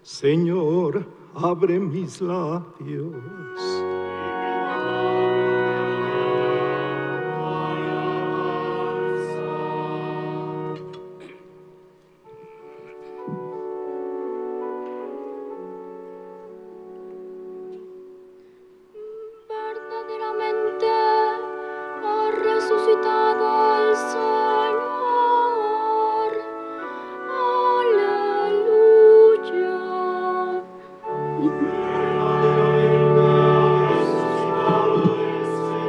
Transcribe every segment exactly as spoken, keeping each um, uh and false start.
Señor, abre mis labios. Verdaderamente ha resucitado el Señor. Aleluya. Verdaderamente ha resucitado el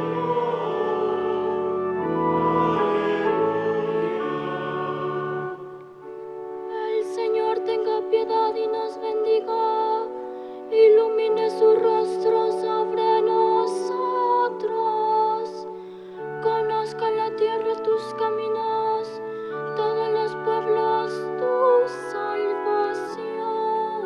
Señor. Aleluya. El Señor tenga piedad y nos bendiga. Ilumine su rostro sobre nosotros. Conozca la tierra tus caminos, todos los pueblos tu salvación.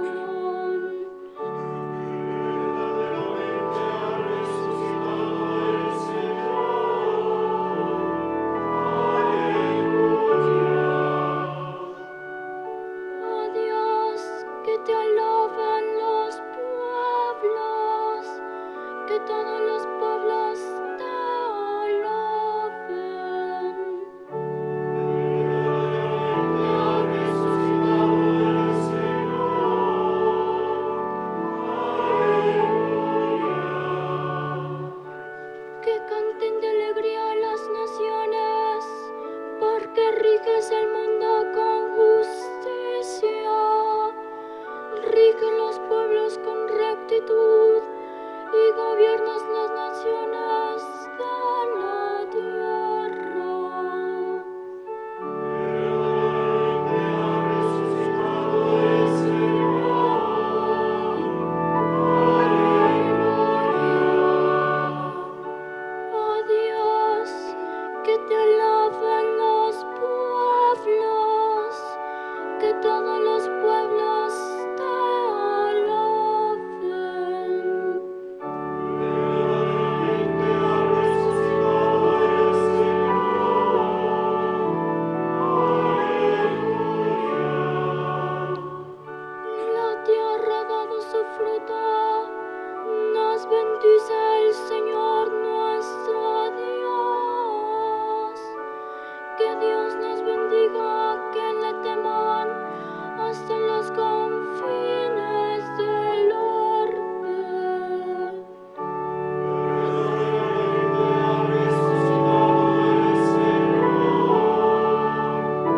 Verdaderamente ha resucitado el Señor. Aleluya. Oh Dios, que te alaben los pueblos, que todos los pueblos te alaben. Verdaderamente ha resucitado el Señor. Aleluya. Que canten de alegría las naciones, porque riges el mundo con justicia. Rige los pueblos con rectitud y gobiernas las naciones de la tierra. Verdaderamente ha resucitado el Señor. Aleluya. Oh Dios, que te alaben los pueblos, que todos los pueblos te alaben. Verdaderamente ha resucitado el Señor. Aleluya. La tierra ha dado su fruto, nos bendice el Señor nuestro Dios. Que Dios nos bendiga, que le teman hasta los confines del orbe. Verdaderamente ha resucitado el Señor.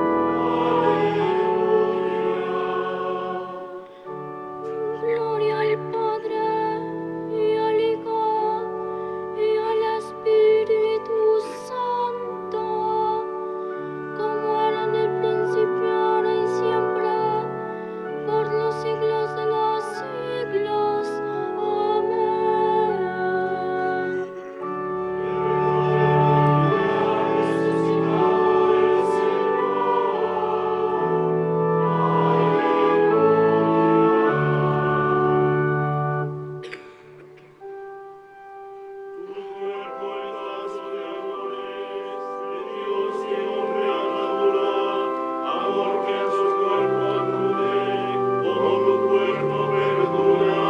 Aleluya. Gloria al Padre, y al Hijo, y al Espíritu Santo, como era en el principio, ahora y siempre, por los siglos de los siglos. Amén. Verdaderamente ha resucitado el Señor. Tu cuerpo es vaso de amores, de Dios y hombre natural, amor que a su cuerpo acude, como tu cuerpo perdura.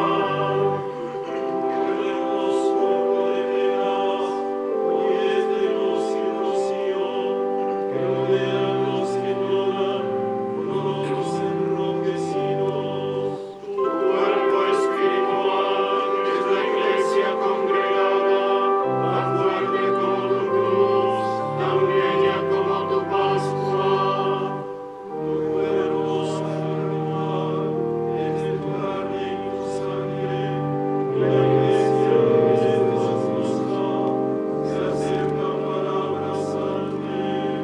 Que de vos poco de piedad, y es de los sin rocío, que rodean los que lloran, todos enronquecidos. Tu cuerpo espiritual es la iglesia congregada, tan fuerte como tu cruz, tan bella como tu Pascua. Tu cuerpo sacerdotal es de tu carne y tu sangre, y la iglesia que Dios nos da, se acerca para abrazarte.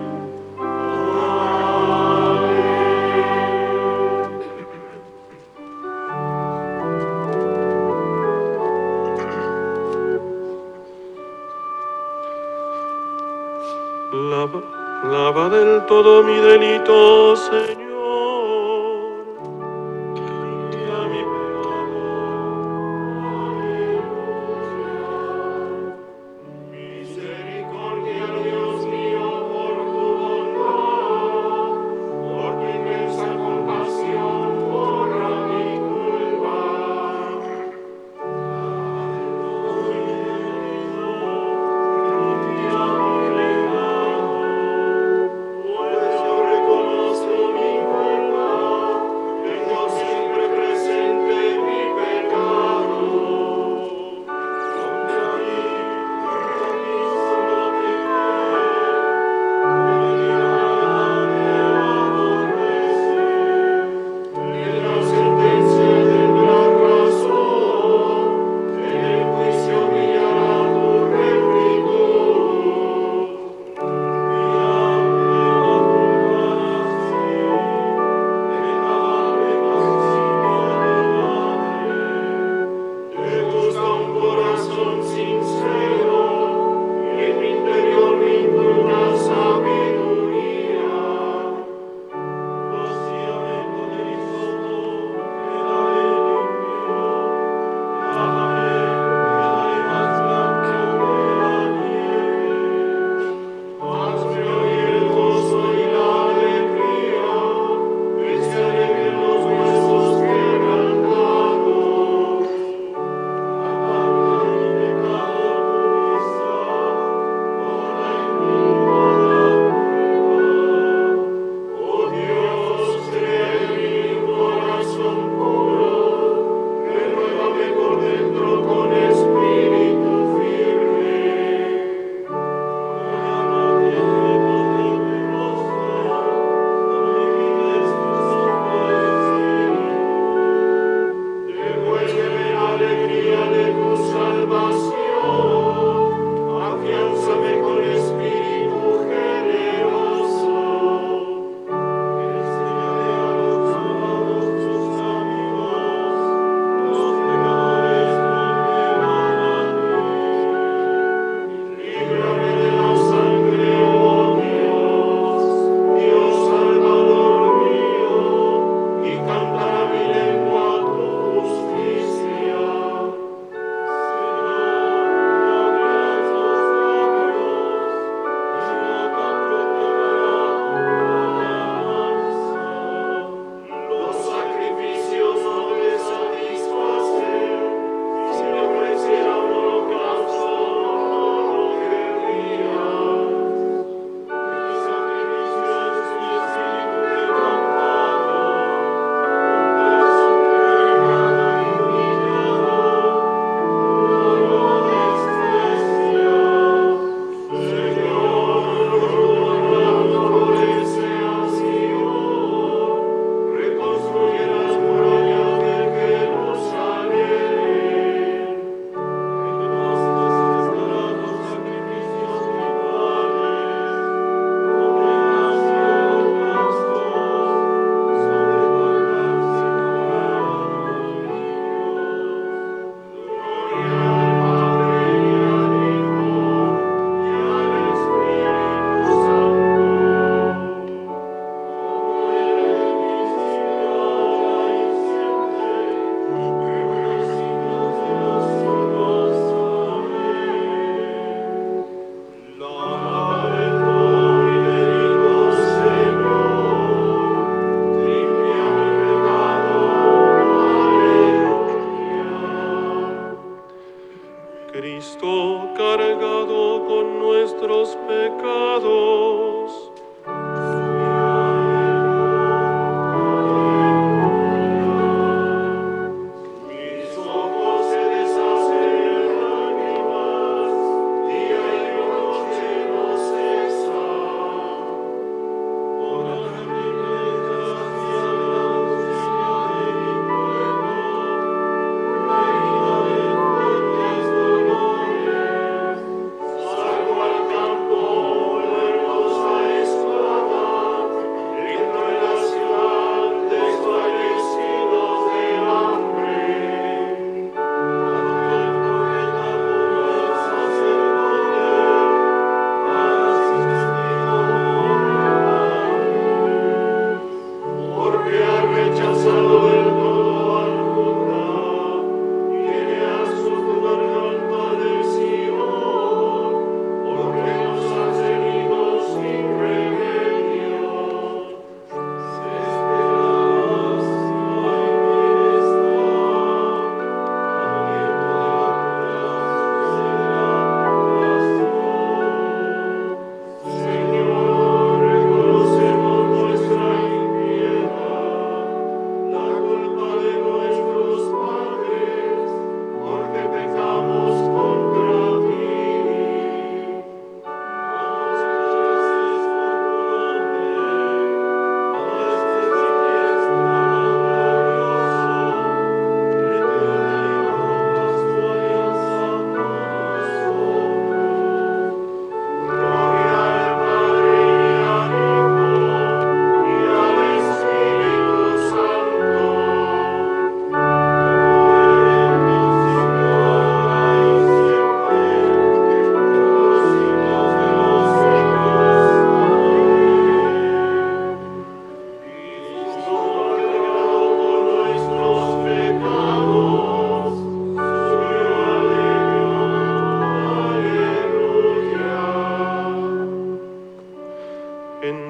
Lava, lava del todo mi delito, Señor, limpia mi pecado. Aleluya. Misericordia, Dios mío, por tu bondad, por tu inmensa compasión, borra mi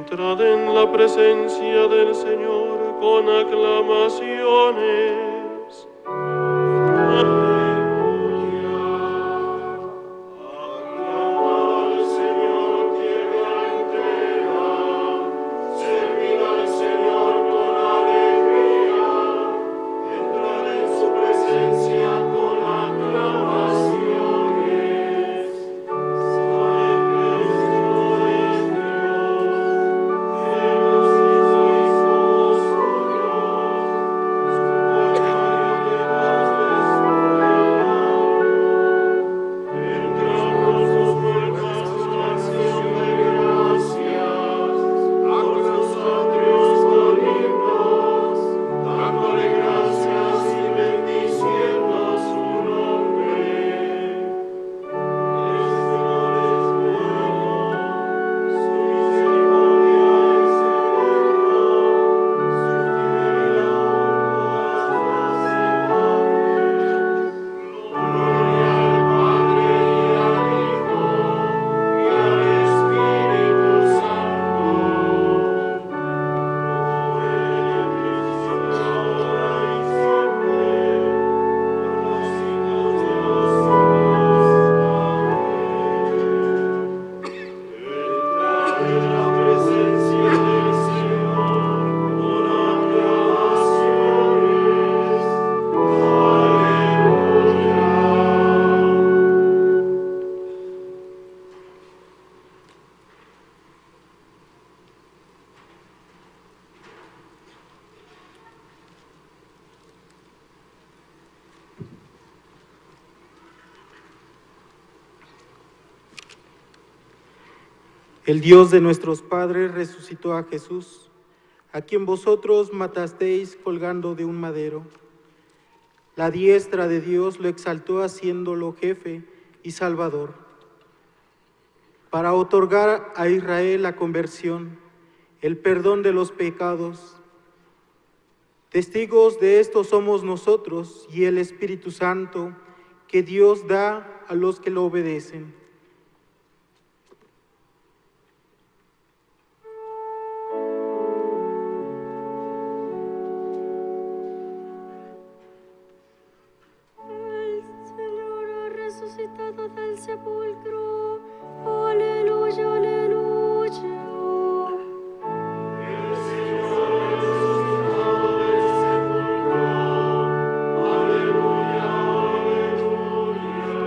Entrad en la presencia del Señor con aclamaciones. Aleluya. Aclamad al Señor tierra entera. Servid al Señor con alegría. Entrad en su presencia con aclamaciones. Sabed que esto es Dios. Él sí sois todos suyos. Su pueblo de paz les entrad por sus puertas con acción de gracias, a los atrios con himnos, dándole gracias y bendiciendo su nombre. El Señor es bueno, su misericordia es eterna, su fidelidad Gloria al Padre y al Hijo y al Espíritu Santo, como era en principio, ahora y siempre, por los siglos de los siglos. Entrad en la presencia del Señor con aclamaciones. Aleluya. El Dios de nuestros padres resucitó a Jesús, a quien vosotros matasteis colgando de un madero. La diestra de Dios lo exaltó haciéndolo jefe y salvador, para otorgar a Israel la conversión, el perdón de los pecados. Testigos de esto somos nosotros y el Espíritu Santo que Dios da a los que lo obedecen. El Señor ha resucitado del sepulcro. Aleluya, aleluya. El Señor ha resucitado del sepulcro. Aleluya, aleluya.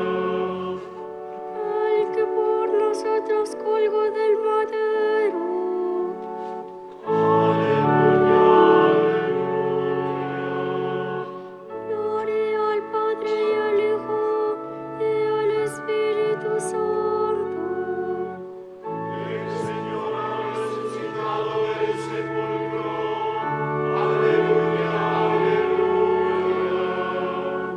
Al que por nosotros colgó del madero. Aleluya, Gloria al Padre y al Hijo y al Espíritu Santo. el Señor ha resucitado del sepulcro. Aleluya, aleluya.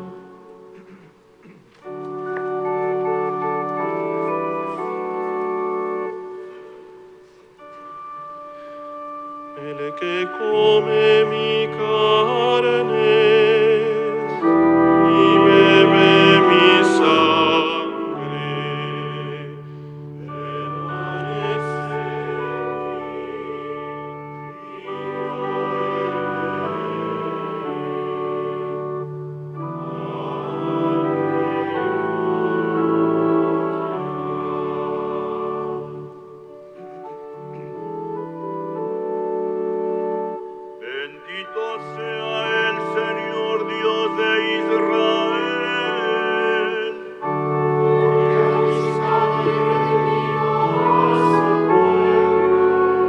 El que come mi carne y bebe mi sangre, permanece en mí, y bendito sea el Señor Dios de Israel, porque ha visitado y redimido a su pueblo,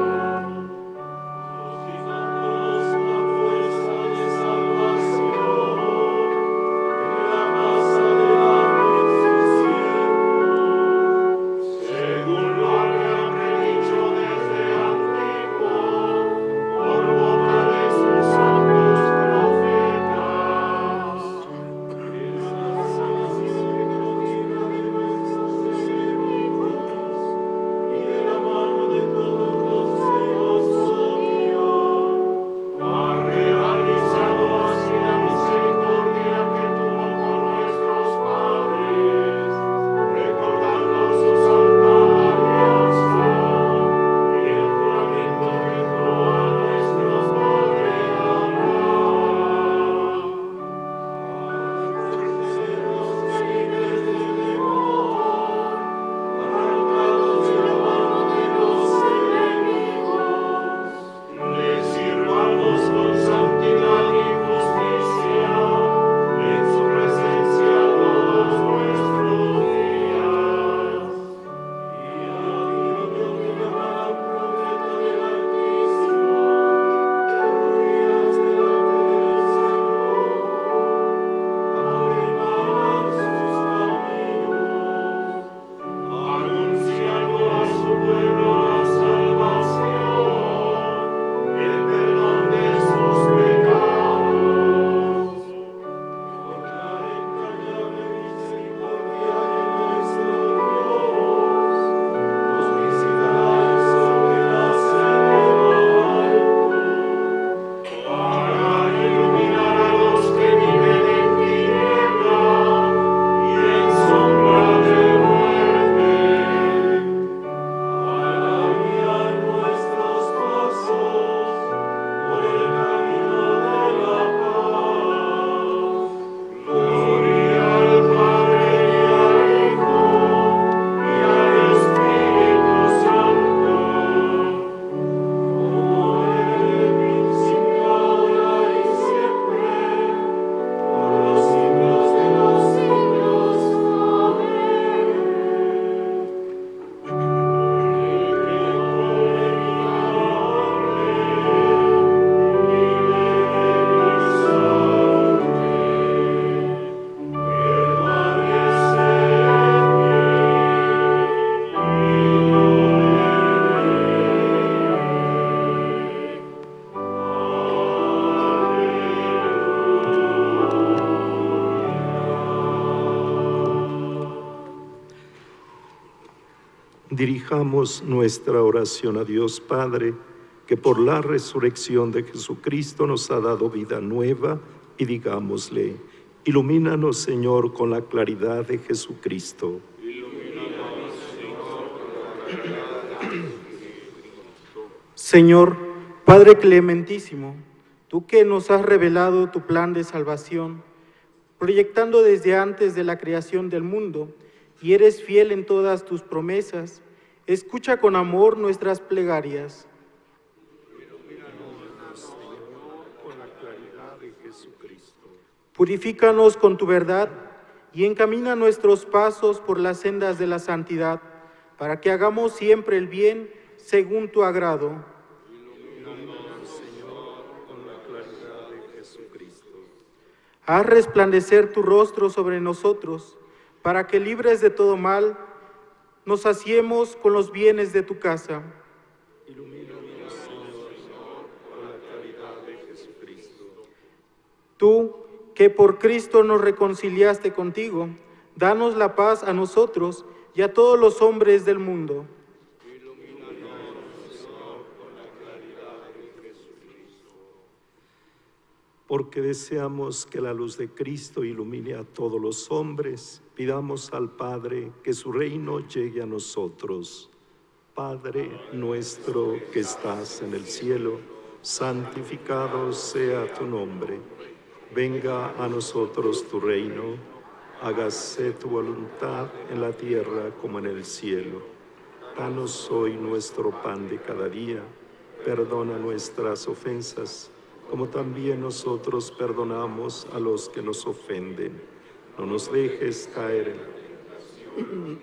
suscitándonos la fuerza de salvación en la casa de David su siervo, según lo había predicho desde antiguo por boca de sus santos Dirijamos nuestra oración a Dios Padre, que por la resurrección de Jesucristo nos ha dado vida nueva, y digámosle: ilumínanos, Señor, con la claridad de Jesucristo. Señor, Padre clementísimo, tú que nos has revelado tu plan de salvación, proyectando desde antes de la creación del mundo, y eres fiel en todas tus promesas, escucha con amor nuestras plegarias. Con la claridad de Jesucristo. Purifícanos con tu verdad y encamina nuestros pasos por las sendas de la santidad, para que hagamos siempre el bien según tu agrado. Ilumínanos, Señor, con la claridad de Jesucristo. Haz resplandecer tu rostro sobre nosotros, para que libres de todo mal, nos saciemos con los bienes de tu casa. Ilumínanos, Señor, con la claridad de Jesucristo. Tú, que por Cristo nos reconciliaste contigo, danos la paz a nosotros y a todos los hombres del mundo. Porque deseamos que la luz de Cristo ilumine a todos los hombres, pidamos al Padre que su reino llegue a nosotros. Padre nuestro que estás en el cielo, santificado sea tu nombre. Venga a nosotros tu reino, hágase tu voluntad en la tierra como en el cielo. Danos hoy nuestro pan de cada día, perdona nuestras ofensas, como también nosotros perdonamos a los que nos ofenden. No nos dejes caer en...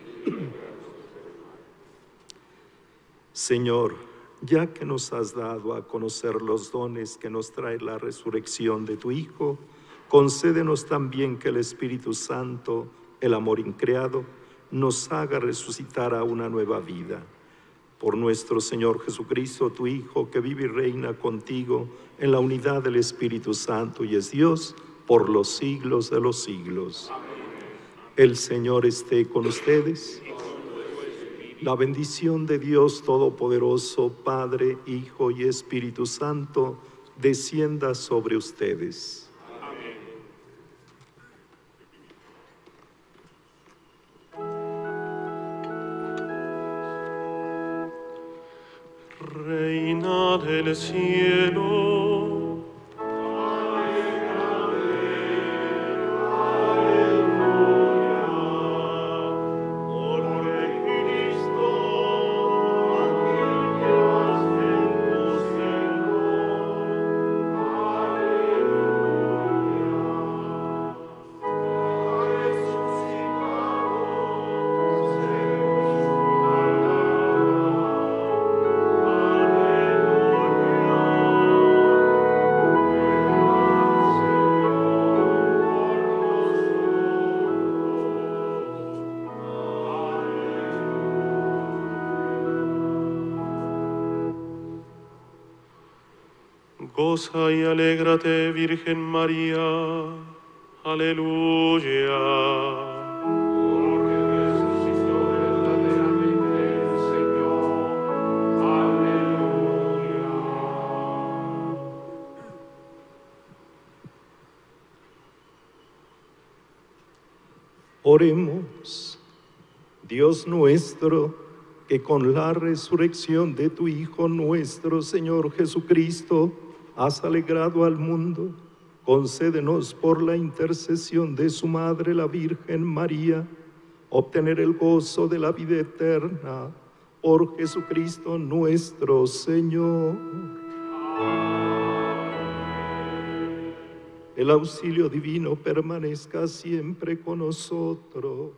Señor, ya que nos has dado a conocer los dones que nos trae la resurrección de tu Hijo, concédenos también que el Espíritu Santo, el amor increado, nos haga resucitar a una nueva vida. Por nuestro Señor Jesucristo, tu Hijo, que vive y reina contigo en la unidad del Espíritu Santo y es Dios por los siglos de los siglos. Amén. El Señor esté con ustedes. La bendición de Dios Todopoderoso, Padre, Hijo y Espíritu Santo, descienda sobre ustedes. Amén. Reina del cielo, goza y alégrate, Virgen María. Aleluya. Porque resucitó verdaderamente el Señor. Aleluya. Oremos. Dios nuestro, que con la resurrección de tu Hijo nuestro Señor Jesucristo has alegrado al mundo, concédenos por la intercesión de su Madre, la Virgen María, obtener el gozo de la vida eterna por Jesucristo nuestro Señor. El auxilio divino permanezca siempre con nosotros.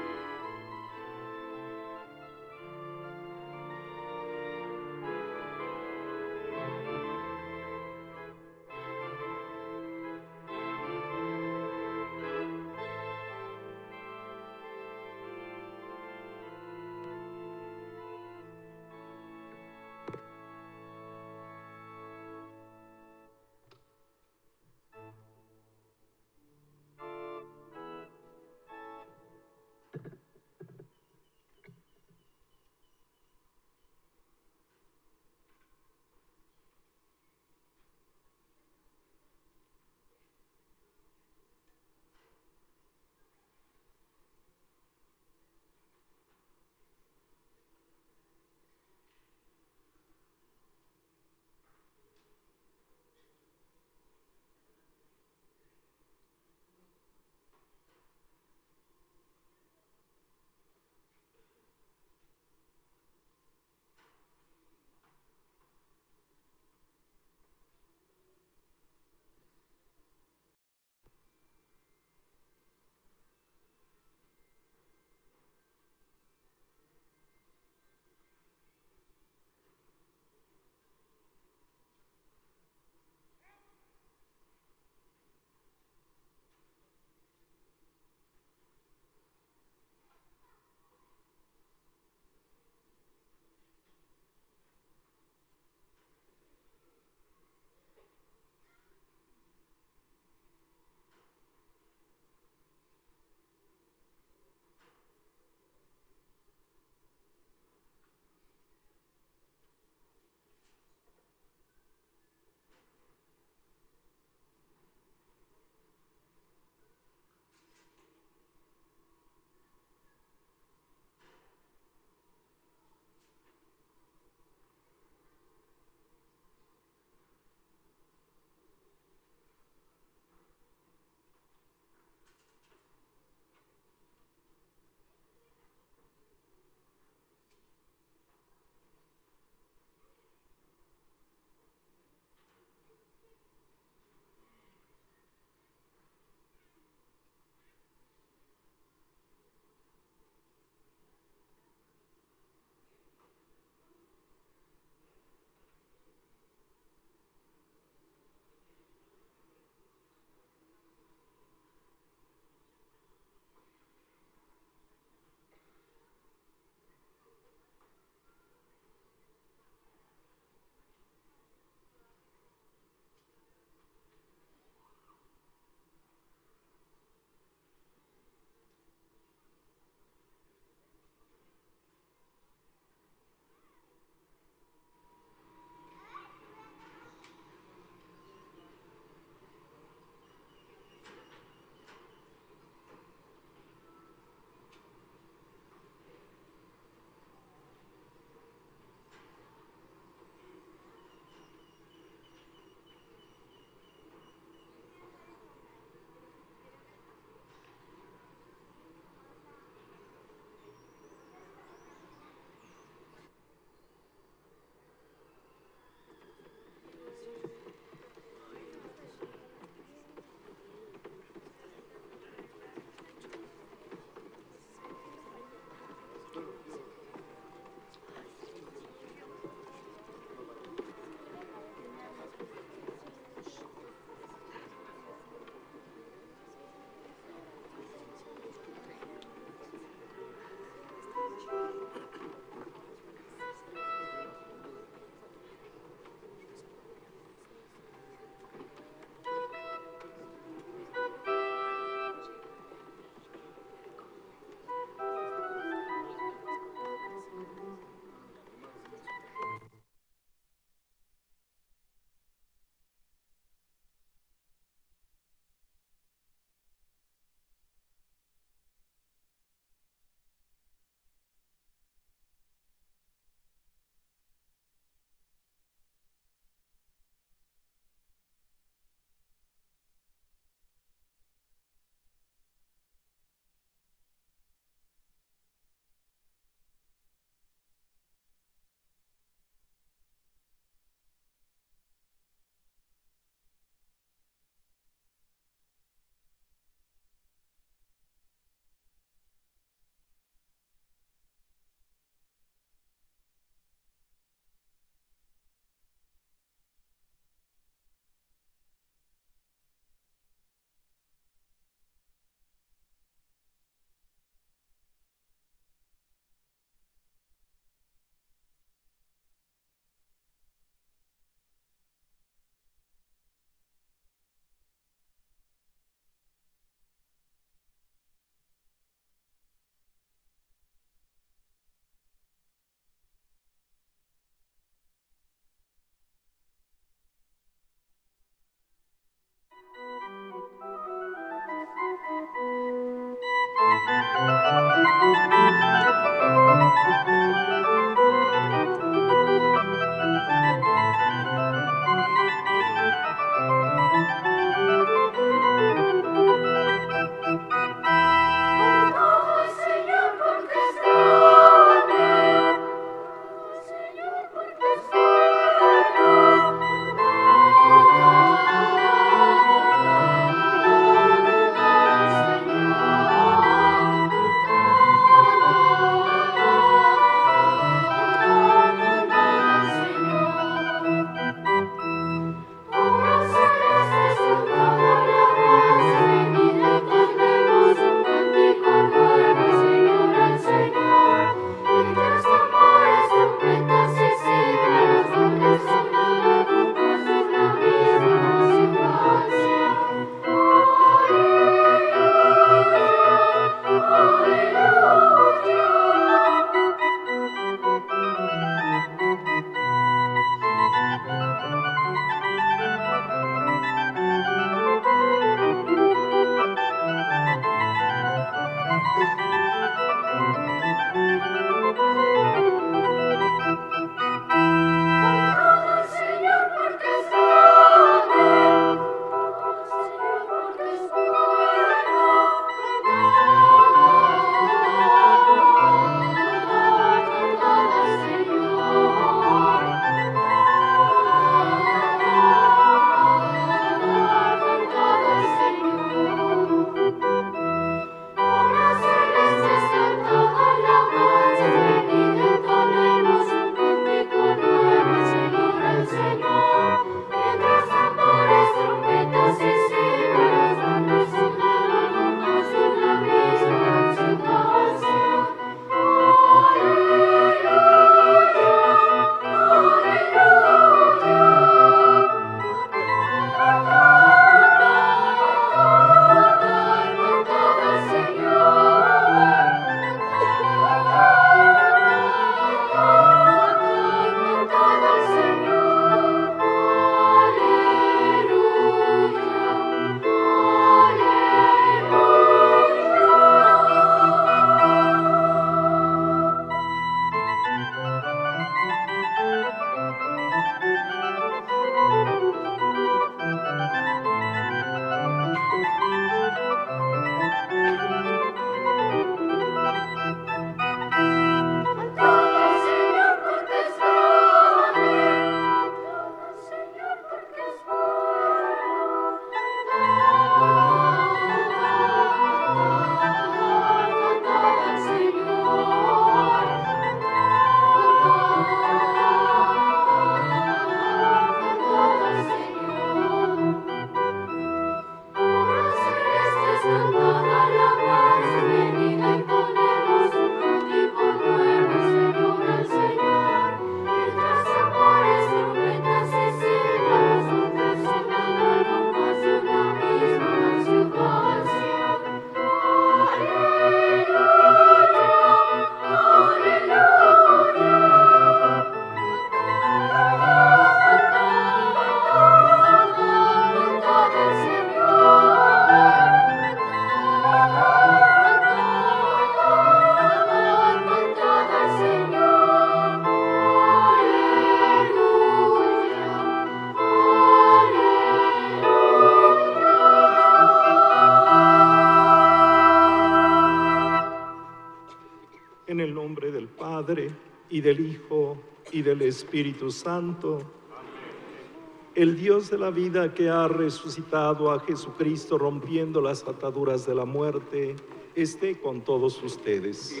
y del Hijo, y del Espíritu Santo. El Dios de la vida que ha resucitado a Jesucristo rompiendo las ataduras de la muerte, esté con todos ustedes.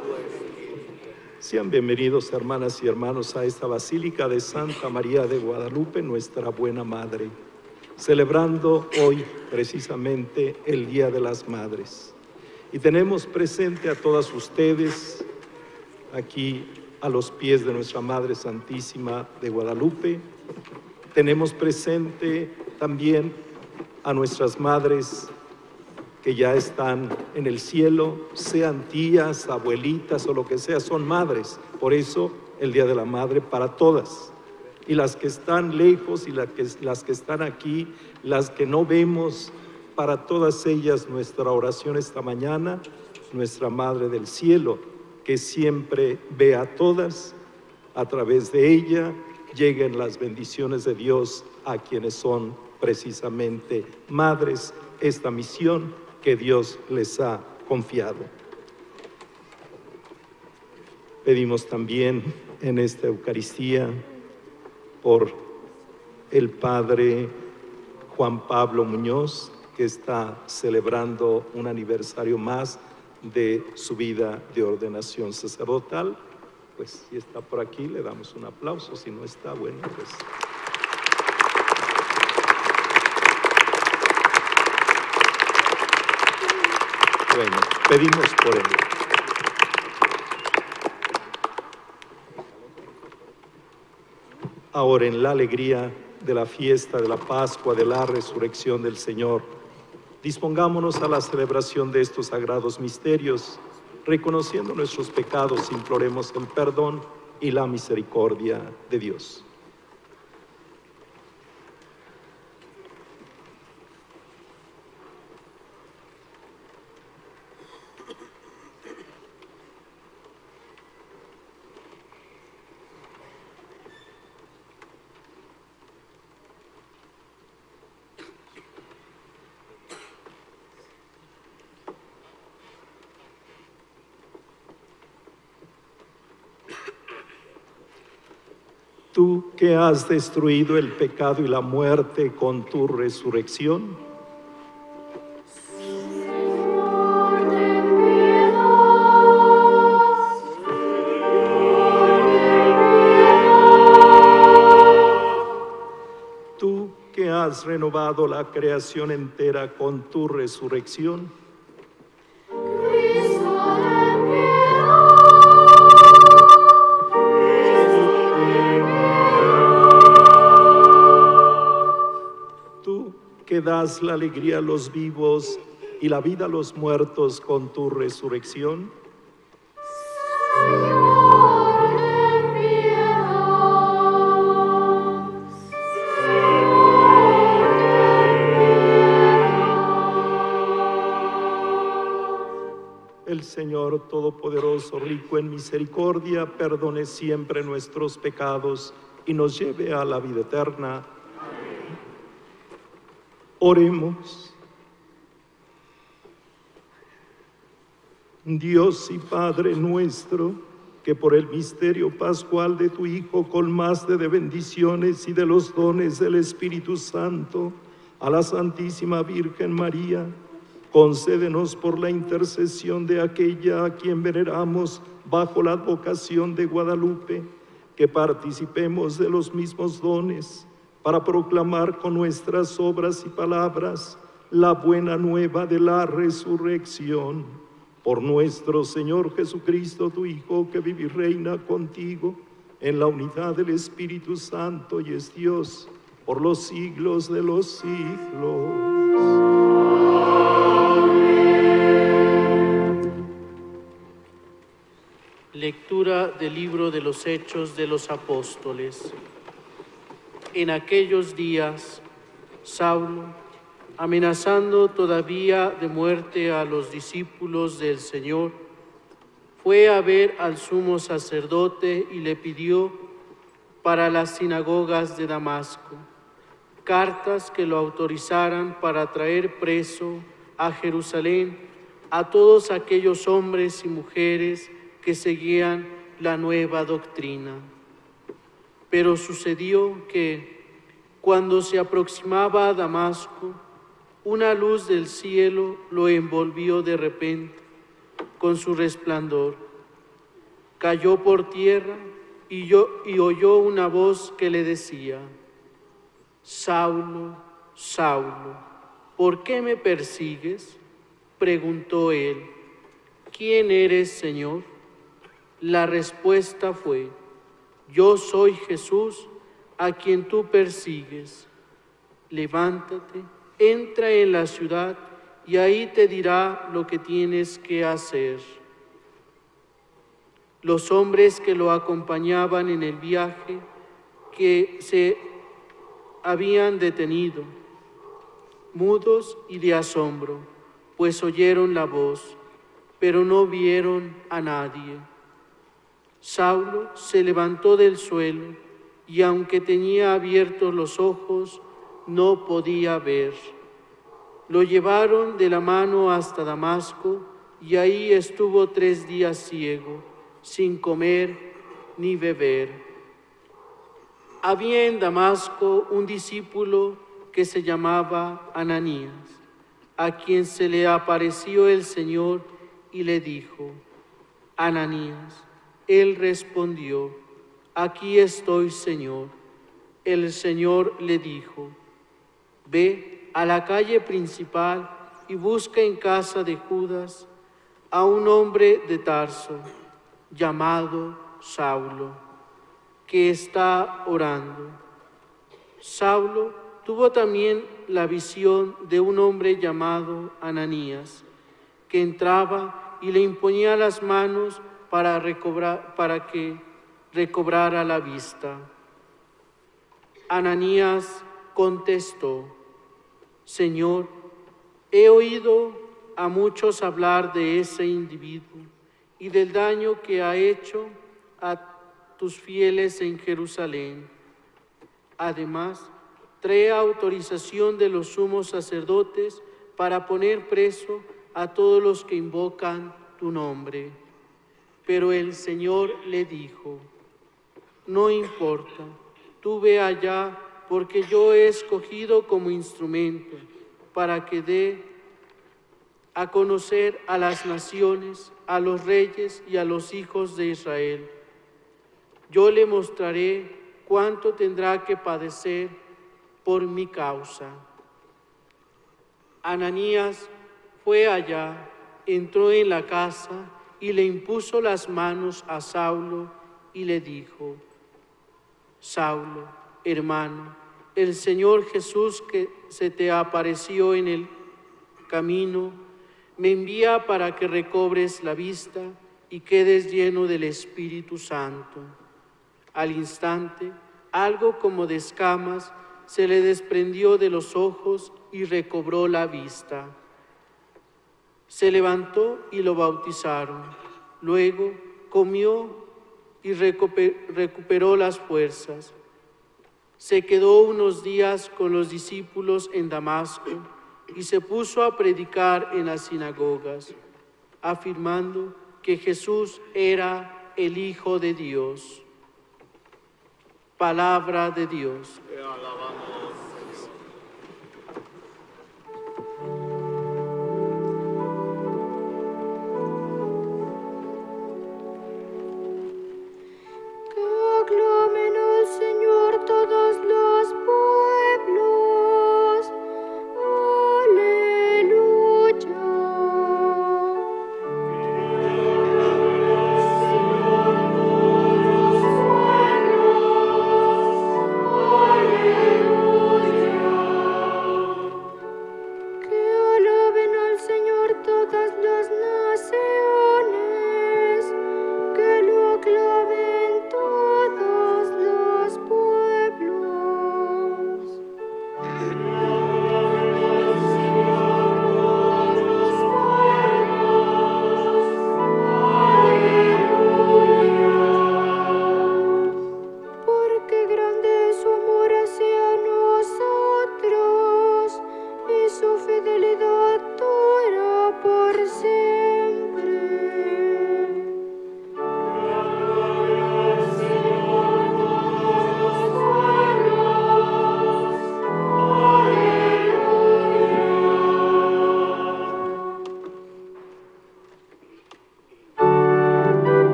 Sean bienvenidos, hermanas y hermanos, a esta Basílica de Santa María de Guadalupe, nuestra buena Madre, celebrando hoy precisamente el Día de las Madres. Y tenemos presente a todas ustedes aquí a los pies de nuestra Madre Santísima de Guadalupe. Tenemos presente también a nuestras madres que ya están en el cielo, sean tías, abuelitas o lo que sea, son madres. Por eso el Día de la Madre para todas. Y las que están lejos y las que, las que están aquí, las que no vemos, para todas ellas nuestra oración esta mañana, nuestra Madre del Cielo, que siempre ve a todas, a través de ella lleguen las bendiciones de Dios a quienes son precisamente madres, esta misión que Dios les ha confiado. Pedimos también en esta Eucaristía por el Padre Juan Pablo Muñoz, que está celebrando un aniversario más de su vida de ordenación sacerdotal. Pues si está por aquí, le damos un aplauso. Si no está, bueno, pues... Bueno, pedimos por él. Ahora, en la alegría de la fiesta de la Pascua, de la resurrección del Señor, dispongámonos a la celebración de estos sagrados misterios. Reconociendo nuestros pecados, imploremos el perdón y la misericordia de Dios. Tú que has destruido el pecado y la muerte con tu resurrección, Señor, ten piedad. Señor, tú que has renovado la creación entera con tu resurrección, Cristo, ten piedad. que das la alegría a los vivos y la vida a los muertos con tu resurrección. Señor, ten piedad. Señor, ten piedad. El Señor Todopoderoso, rico en misericordia, perdone siempre nuestros pecados y nos lleve a la vida eterna. Oremos. Dios y Padre nuestro, que por el misterio pascual de tu Hijo colmaste de bendiciones y de los dones del Espíritu Santo a la Santísima Virgen María, concédenos por la intercesión de aquella a quien veneramos bajo la advocación de Guadalupe, que participemos de los mismos dones, para proclamar con nuestras obras y palabras la buena nueva de la resurrección. Por nuestro Señor Jesucristo, tu Hijo, que vive y reina contigo en la unidad del Espíritu Santo y es Dios por los siglos de los siglos. Amén. Lectura del libro de los Hechos de los Apóstoles. En aquellos días, Saulo, amenazando todavía de muerte a los discípulos del Señor, fue a ver al sumo sacerdote y le pidió para las sinagogas de Damasco cartas que lo autorizaran para traer preso a Jerusalén a todos aquellos hombres y mujeres que seguían la nueva doctrina. Pero sucedió que, cuando se aproximaba a Damasco, una luz del cielo lo envolvió de repente con su resplandor. Cayó por tierra y, yo, y oyó una voz que le decía: Saulo, Saulo, ¿por qué me persigues? Preguntó él. ¿Quién eres, Señor? La respuesta fue: Yo soy Jesús, a quien tú persigues. Levántate, entra en la ciudad y ahí te dirá lo que tienes que hacer. Los hombres que lo acompañaban en el viaje, que se habían detenido, mudos y de asombro, pues oyeron la voz, pero no vieron a nadie. Saulo se levantó del suelo y, aunque tenía abiertos los ojos, no podía ver. Lo llevaron de la mano hasta Damasco y ahí estuvo tres días ciego, sin comer ni beber. Había en Damasco un discípulo que se llamaba Ananías, a quien se le apareció el Señor y le dijo: Ananías. Él respondió: Aquí estoy, Señor. El Señor le dijo: Ve a la calle principal y busca en casa de Judas a un hombre de Tarso, llamado Saulo, que está orando. Saulo tuvo también la visión de un hombre llamado Ananías, que entraba y le imponía las manos para, recobrar, para que recobrara la vista. Ananías contestó: Señor, he oído a muchos hablar de ese individuo y del daño que ha hecho a tus fieles en Jerusalén. Además, trae autorización de los sumos sacerdotes para poner preso a todos los que invocan tu nombre. Pero el Señor le dijo: No importa, tú ve allá, porque yo he escogido como instrumento para que dé a conocer a las naciones, a los reyes y a los hijos de Israel. Yo le mostraré cuánto tendrá que padecer por mi causa. Ananías fue allá, entró en la casa y le impuso las manos a Saulo y le dijo: Saulo, hermano, el Señor Jesús, que se te apareció en el camino, me envía para que recobres la vista y quedes lleno del Espíritu Santo. Al instante, algo como de escamas se le desprendió de los ojos y recobró la vista. Se levantó y lo bautizaron. Luego comió y recuperó las fuerzas. Se quedó unos días con los discípulos en Damasco y se puso a predicar en las sinagogas, afirmando que Jesús era el Hijo de Dios. Palabra de Dios. Te alabamos, Señor. Que aclamen al Señor todos los pueblos. Aleluya. Aleluya.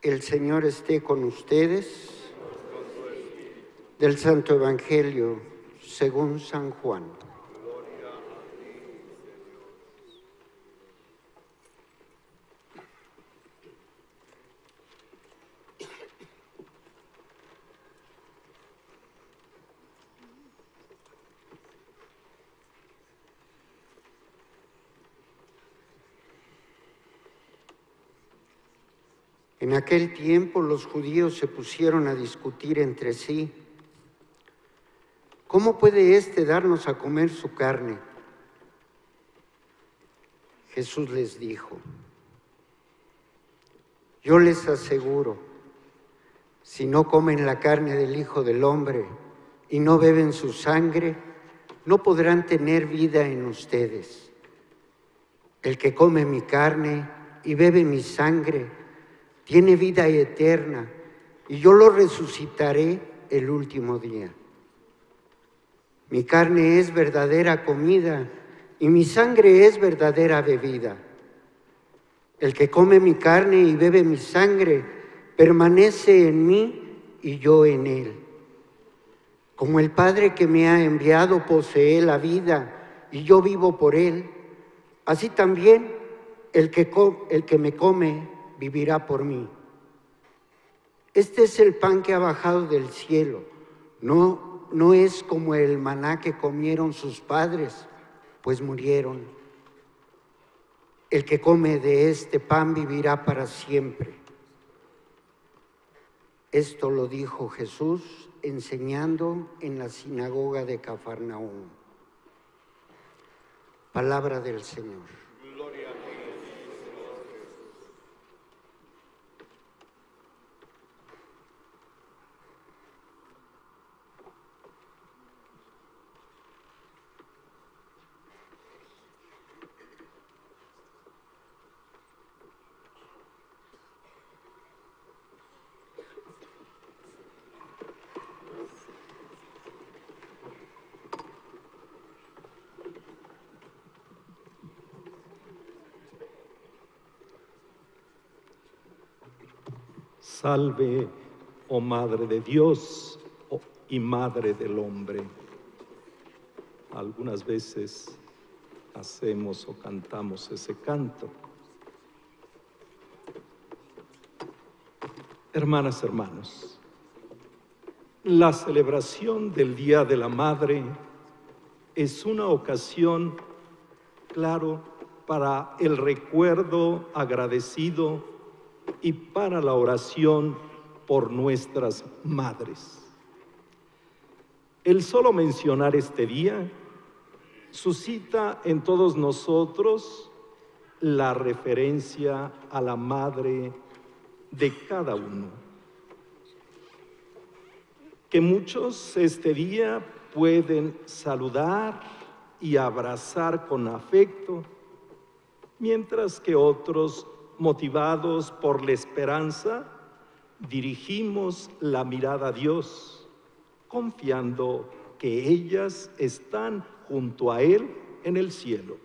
El Señor esté con ustedes. Del Santo Evangelio según San Juan. En aquel tiempo los judíos se pusieron a discutir entre sí: ¿cómo puede éste darnos a comer su carne? Jesús les dijo: yo les aseguro, si no comen la carne del Hijo del Hombre y no beben su sangre, no podrán tener vida en ustedes. El que come mi carne y bebe mi sangre tiene vida eterna, y yo lo resucitaré el último día. Mi carne es verdadera comida y mi sangre es verdadera bebida. El que come mi carne y bebe mi sangre permanece en mí y yo en él. Como el Padre que me ha enviado posee la vida y yo vivo por él, así también el que, el que me come vivirá por mí. Este es el pan que ha bajado del cielo. No, no es como el maná que comieron sus padres, pues murieron. El que come de este pan vivirá para siempre. Esto lo dijo Jesús enseñando en la sinagoga de Cafarnaúm. Palabra del Señor. Gloria a ti. Salve, oh Madre de Dios oh, y Madre del hombre. Algunas veces hacemos o cantamos ese canto. Hermanas, hermanos, la celebración del Día de la Madre es una ocasión, claro, para el recuerdo agradecido y para la oración por nuestras madres. El solo mencionar este día suscita en todos nosotros la referencia a la madre de cada uno. Que muchos este día pueden saludar y abrazar con afecto, mientras que otros, motivados por la esperanza, dirigimos la mirada a Dios, confiando que ellas están junto a Él en el cielo.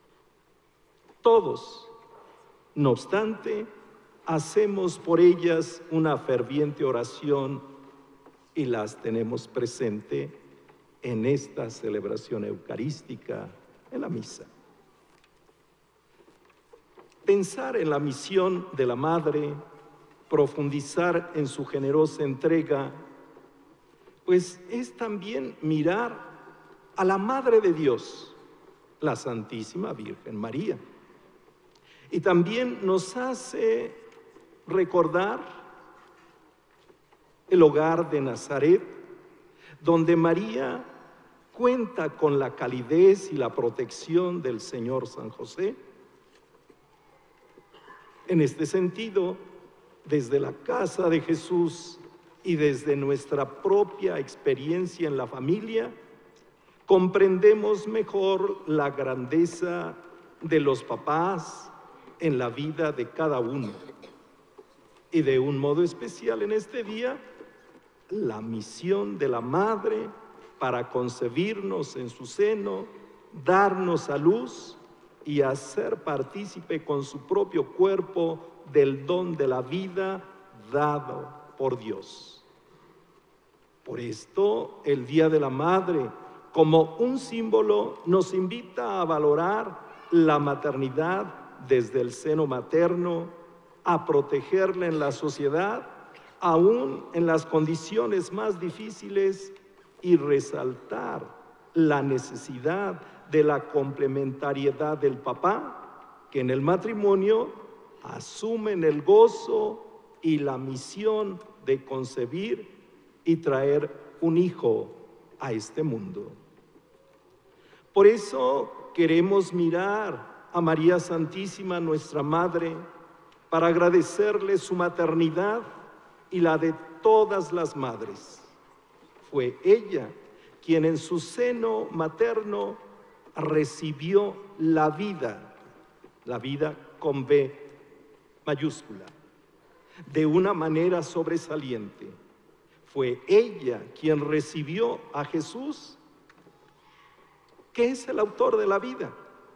Todos, no obstante, hacemos por ellas una ferviente oración y las tenemos presente en esta celebración eucarística, en la misa. Pensar en la misión de la Madre, profundizar en su generosa entrega, pues es también mirar a la Madre de Dios, la Santísima Virgen María. Y también nos hace recordar el hogar de Nazaret, donde María cuenta con la calidez y la protección del Señor San José. En este sentido, desde la casa de Jesús y desde nuestra propia experiencia en la familia, comprendemos mejor la grandeza de los papás en la vida de cada uno. Y de un modo especial en este día, la misión de la Madre para concebirnos en su seno, darnos a luz y hacer partícipe con su propio cuerpo del don de la vida dado por Dios. Por esto, el Día de la Madre, como un símbolo, nos invita a valorar la maternidad desde el seno materno, a protegerla en la sociedad, aún en las condiciones más difíciles, y resaltar la necesidad de la complementariedad del papá, que en el matrimonio asumen el gozo y la misión de concebir y traer un hijo a este mundo. Por eso queremos mirar a María Santísima, nuestra Madre, para agradecerle su maternidad y la de todas las madres. Fue ella quien en su seno materno recibió la vida, la vida con B mayúscula, de una manera sobresaliente. Fue ella quien recibió a Jesús, que es el autor de la vida.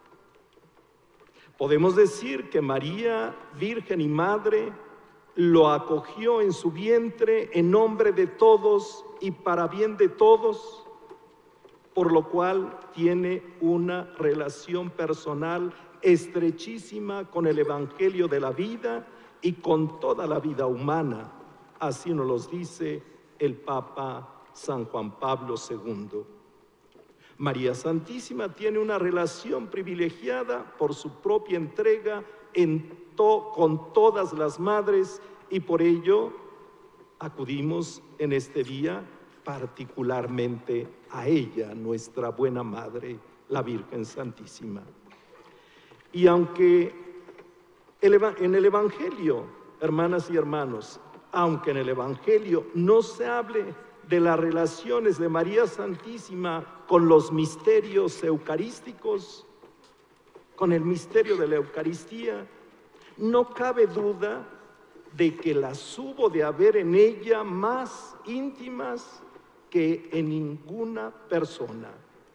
Podemos decir que María, Virgen y Madre, lo acogió en su vientre en nombre de todos y para bien de todos, por lo cual tiene una relación personal estrechísima con el Evangelio de la vida y con toda la vida humana. Así nos lo dice el Papa San Juan Pablo segundo. María Santísima tiene una relación privilegiada por su propia entrega en to- con todas las madres, y por ello acudimos en este día particularmente a ella, nuestra buena Madre, la Virgen Santísima. Y aunque el eva- en el Evangelio, hermanas y hermanos, aunque en el Evangelio no se hable de las relaciones de María Santísima con los misterios eucarísticos, con el misterio de la Eucaristía, no cabe duda de que las hubo de haber en ella más íntimas que en ninguna persona.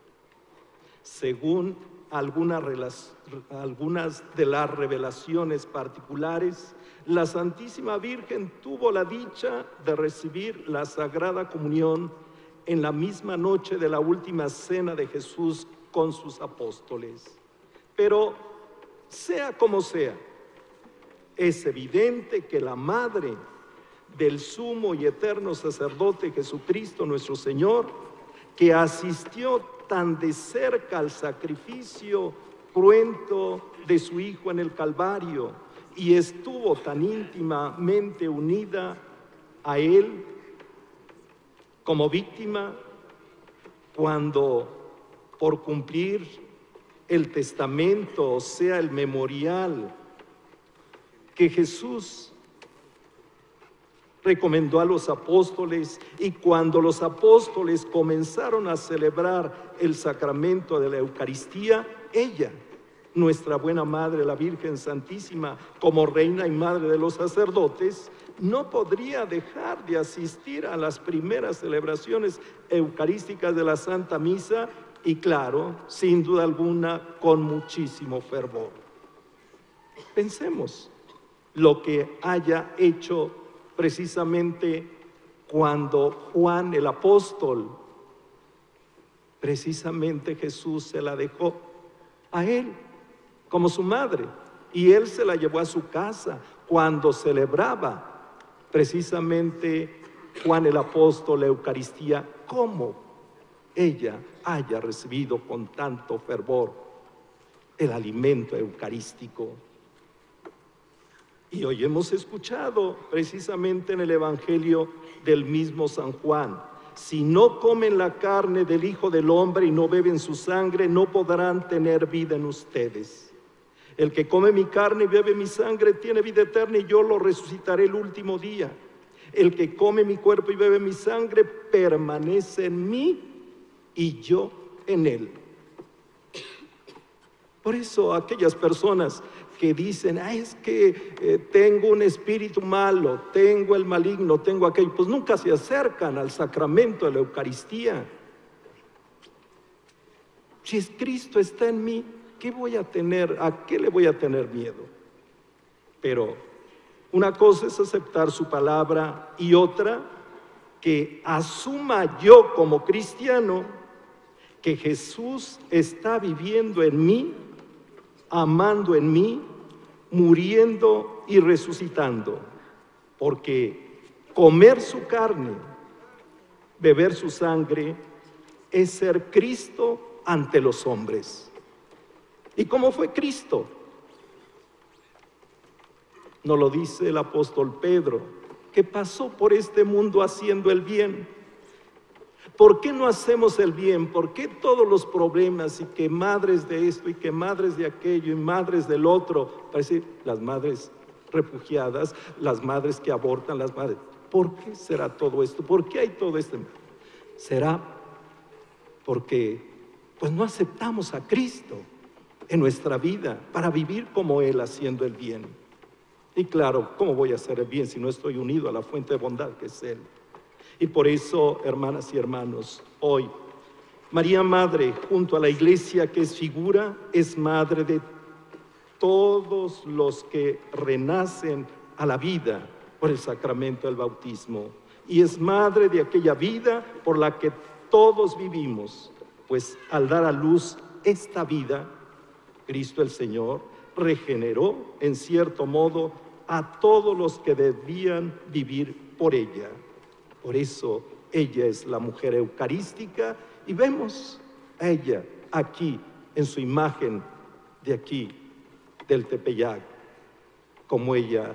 Según algunas, algunas de las revelaciones particulares, la Santísima Virgen tuvo la dicha de recibir la Sagrada Comunión en la misma noche de la última cena de Jesús con sus apóstoles. Pero sea como sea, es evidente que la Madre del sumo y eterno sacerdote Jesucristo nuestro Señor, que asistió tan de cerca al sacrificio cruento de su Hijo en el Calvario y estuvo tan íntimamente unida a Él como víctima, cuando por cumplir el testamento, o sea, el memorial que Jesús recomendó a los apóstoles, y cuando los apóstoles comenzaron a celebrar el sacramento de la Eucaristía, ella, nuestra buena Madre, la Virgen Santísima, como reina y madre de los sacerdotes, no podría dejar de asistir a las primeras celebraciones eucarísticas de la Santa Misa, y claro, sin duda alguna, con muchísimo fervor. Pensemos lo que haya hecho precisamente cuando Juan el apóstol, precisamente Jesús se la dejó a él como su madre, y él se la llevó a su casa cuando celebraba precisamente Juan el apóstol la Eucaristía. ¿Cómo ella haya recibido con tanto fervor el alimento eucarístico? Y hoy hemos escuchado precisamente en el Evangelio del mismo San Juan: si no comen la carne del Hijo del Hombre y no beben su sangre, no podrán tener vida en ustedes. El que come mi carne y bebe mi sangre tiene vida eterna, y yo lo resucitaré el último día. El que come mi cuerpo y bebe mi sangre permanece en mí y yo en él. Por eso aquellas personas que dicen: ah, es que eh, tengo un espíritu malo, tengo el maligno, tengo aquello, pues nunca se acercan al sacramento de la Eucaristía. Si es Cristo está en mí, ¿qué voy a tener? ¿A qué le voy a tener miedo? Pero Una cosa es aceptar su palabra y otra, que asuma yo como cristiano que Jesús está viviendo en mí, amando en mí, muriendo y resucitando. Porque comer su carne, beber su sangre, es ser Cristo ante los hombres. ¿Y cómo fue Cristo? Nos lo dice el apóstol Pedro, que pasó por este mundo haciendo el bien. ¿Por qué no hacemos el bien? ¿Por qué todos los problemas y que madres de esto y que madres de aquello y madres del otro? Parece las madres refugiadas, las madres que abortan, las madres. ¿Por qué será todo esto? ¿Por qué hay todo esto? Será porque pues no aceptamos a Cristo en nuestra vida para vivir como Él haciendo el bien. Y claro, ¿cómo voy a hacer el bien si no estoy unido a la fuente de bondad que es Él? Y por eso, hermanas y hermanos, hoy María Madre, junto a la Iglesia que es figura, es madre de todos los que renacen a la vida por el sacramento del bautismo. Y es madre de aquella vida por la que todos vivimos, pues al dar a luz esta vida, Cristo el Señor regeneró en cierto modo a todos los que debían vivir por ella. Por eso ella es la mujer eucarística y vemos a ella aquí en su imagen de aquí, del Tepeyac, como ella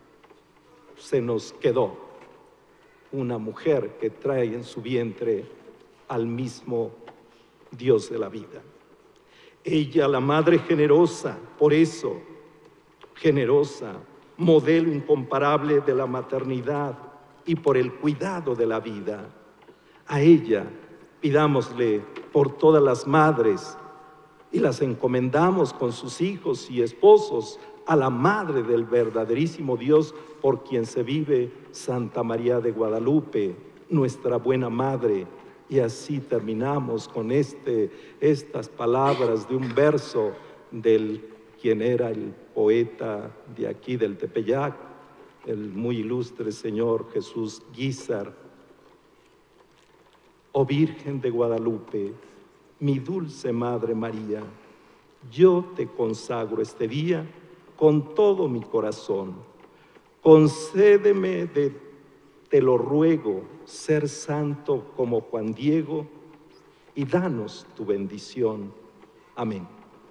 se nos quedó, una mujer que trae en su vientre al mismo Dios de la vida. Ella, la madre generosa, por eso, generosa, modelo incomparable de la maternidad y por el cuidado de la vida. A ella pidámosle por todas las madres y las encomendamos con sus hijos y esposos a la Madre del verdaderísimo Dios por quien se vive Santa María de Guadalupe, nuestra buena Madre. Y así terminamos con este, estas palabras de un verso del quien era el poeta de aquí del Tepeyac, el muy ilustre señor Jesús Guízar. Oh Virgen de Guadalupe, mi dulce Madre María, yo te consagro este día con todo mi corazón. Concédeme, de, te lo ruego, ser santo como Juan Diego y danos tu bendición. Amén.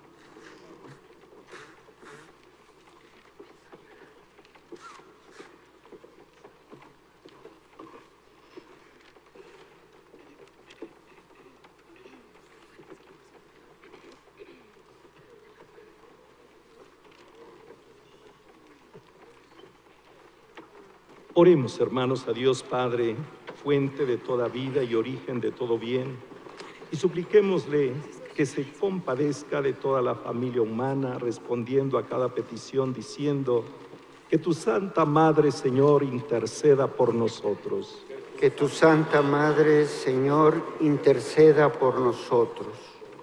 Oremos, hermanos, a Dios Padre, fuente de toda vida y origen de todo bien, y supliquémosle que se compadezca de toda la familia humana, respondiendo a cada petición, diciendo que tu Santa Madre, Señor, interceda por nosotros. Que tu Santa Madre, Señor, interceda por nosotros.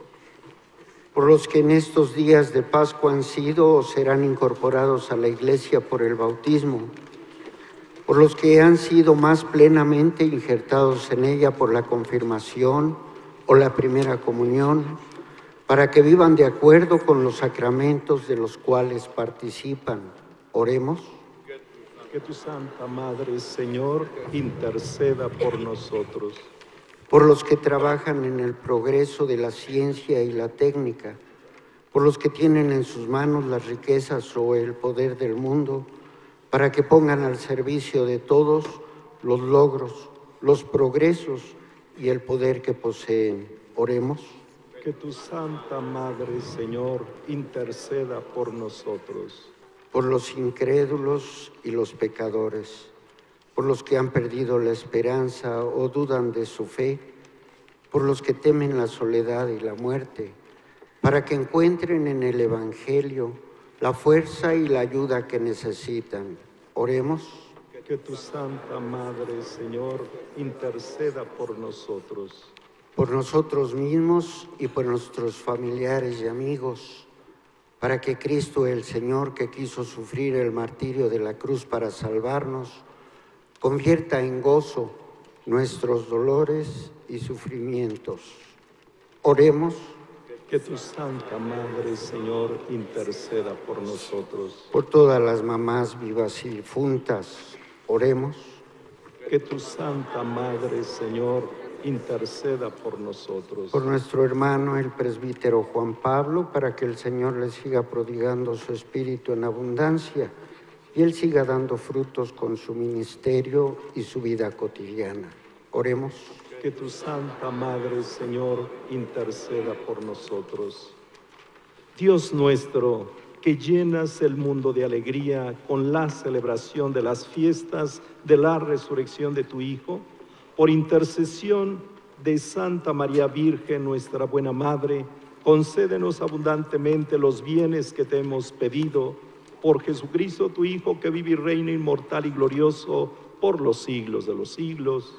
Por los que en estos días de Pascua han sido o serán incorporados a la Iglesia por el bautismo, por los que han sido más plenamente injertados en ella por la confirmación o la primera comunión, para que vivan de acuerdo con los sacramentos de los cuales participan. Oremos. Que tu Santa Madre, Señor, interceda por nosotros. Por los que trabajan en el progreso de la ciencia y la técnica, por los que tienen en sus manos las riquezas o el poder del mundo, para que pongan al servicio de todos los logros, los progresos y el poder que poseen. Oremos. Que tu Santa Madre, Señor, interceda por nosotros. Por los incrédulos y los pecadores, por los que han perdido la esperanza o dudan de su fe, por los que temen la soledad y la muerte, para que encuentren en el Evangelio la fuerza y la ayuda que necesitan. Oremos. Que tu Santa Madre, Señor, interceda por nosotros. Por nosotros mismos y por nuestros familiares y amigos, para que Cristo el Señor, que quiso sufrir el martirio de la cruz para salvarnos, convierta en gozo nuestros dolores y sufrimientos. Oremos. Que tu Santa Madre, Señor, interceda por nosotros. Por todas las mamás vivas y difuntas, oremos. Que tu Santa Madre, Señor, interceda por nosotros. Por nuestro hermano el presbítero Juan Pablo, para que el Señor le siga prodigando su espíritu en abundancia y él siga dando frutos con su ministerio y su vida cotidiana. Oremos. Que tu Santa Madre, Señor, interceda por nosotros. Dios nuestro, que llenas el mundo de alegría con la celebración de las fiestas de la resurrección de tu Hijo, por intercesión de Santa María Virgen, nuestra buena Madre, concédenos abundantemente los bienes que te hemos pedido, por Jesucristo tu Hijo, que vive y reina inmortal y glorioso por los siglos de los siglos.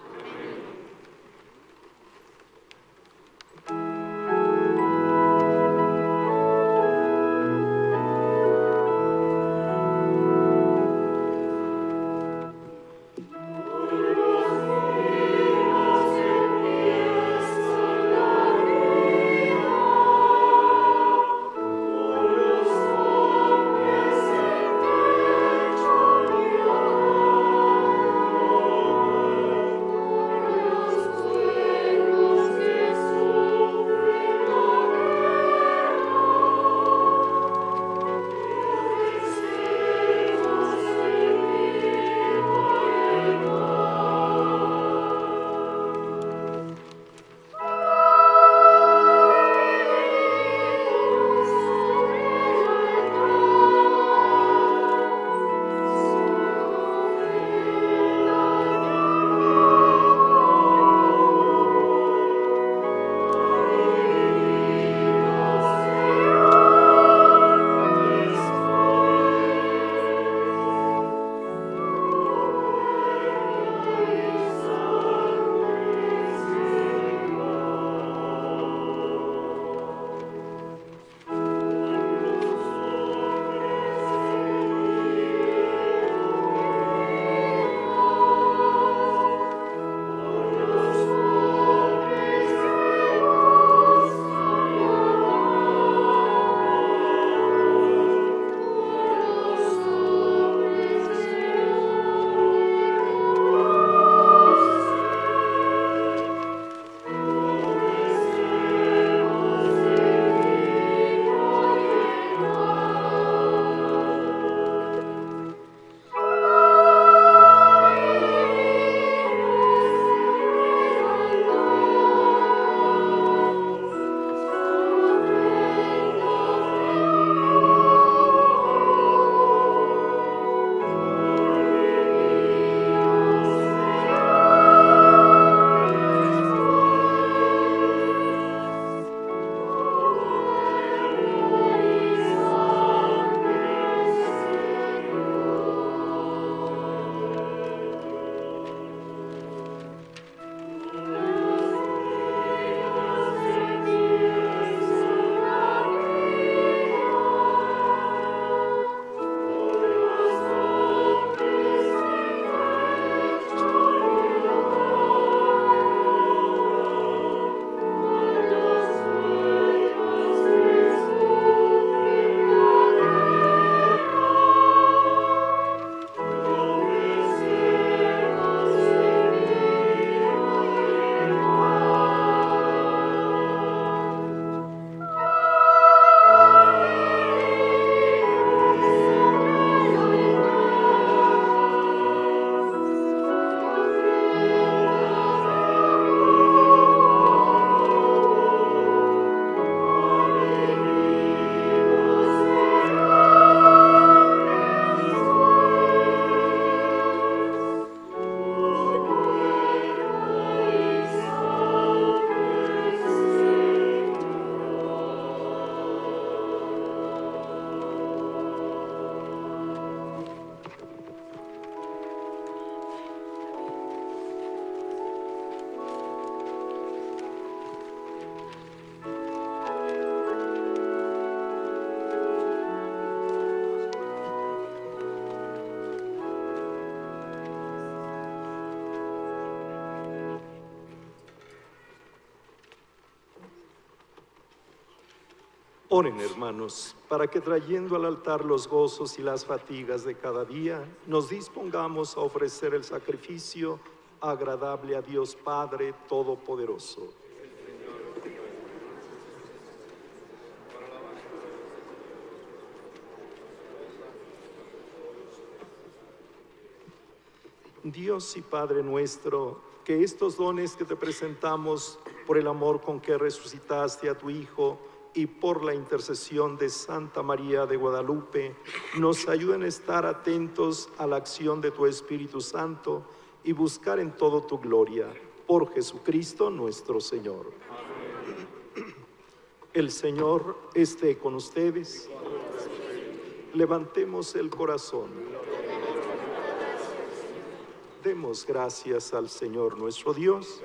Oren, hermanos, para que trayendo al altar los gozos y las fatigas de cada día, nos dispongamos a ofrecer el sacrificio agradable a Dios Padre Todopoderoso. Dios y Padre nuestro, que estos dones que te presentamos por el amor con que resucitaste a tu Hijo y por la intercesión de Santa María de Guadalupe, nos ayuden a estar atentos a la acción de tu Espíritu Santo y buscar en todo tu gloria. Por Jesucristo nuestro Señor. Amén. El Señor esté con ustedes. Levantemos el corazón. Demos gracias al Señor nuestro Dios.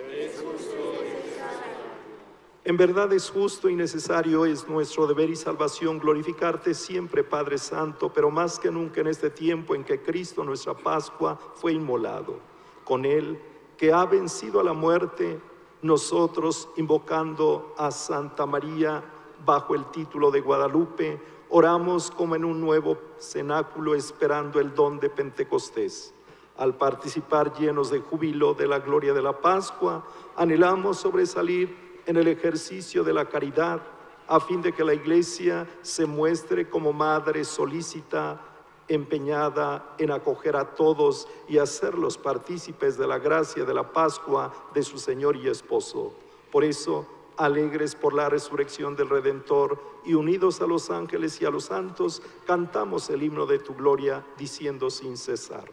En verdad es justo y necesario, es nuestro deber y salvación glorificarte siempre, Padre Santo, pero más que nunca en este tiempo en que Cristo, nuestra Pascua, fue inmolado. Con Él, que ha vencido a la muerte, nosotros, invocando a Santa María bajo el título de Guadalupe, oramos como en un nuevo cenáculo esperando el don de Pentecostés. Al participar llenos de júbilo de la gloria de la Pascua, anhelamos sobresalir en el ejercicio de la caridad, a fin de que la Iglesia se muestre como madre solícita, empeñada en acoger a todos y hacerlos partícipes de la gracia de la Pascua de su Señor y Esposo. Por eso, alegres por la resurrección del Redentor y unidos a los ángeles y a los santos, cantamos el himno de tu gloria, diciendo sin cesar: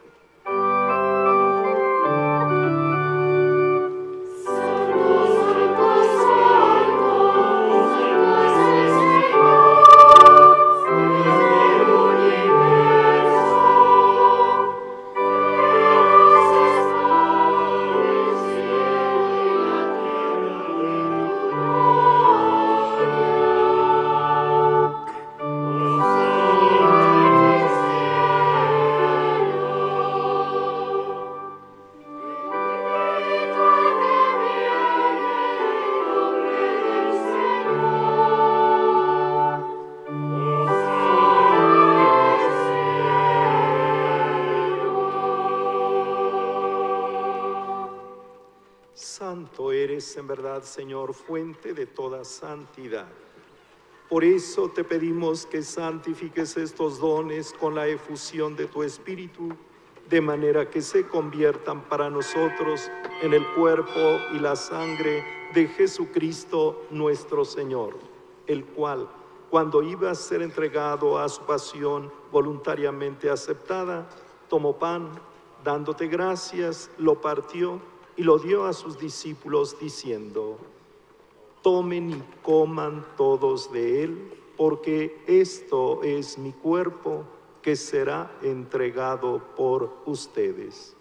Santo eres en verdad, Señor, fuente de toda santidad. Por eso te pedimos que santifiques estos dones con la efusión de tu Espíritu, de manera que se conviertan para nosotros en el cuerpo y la sangre de Jesucristo nuestro Señor, el cual, cuando iba a ser entregado a su pasión voluntariamente aceptada, tomó pan, dándote gracias, lo partió y lo dio a sus discípulos diciendo: tomen y coman todos de él, porque esto es mi cuerpo que será entregado por ustedes.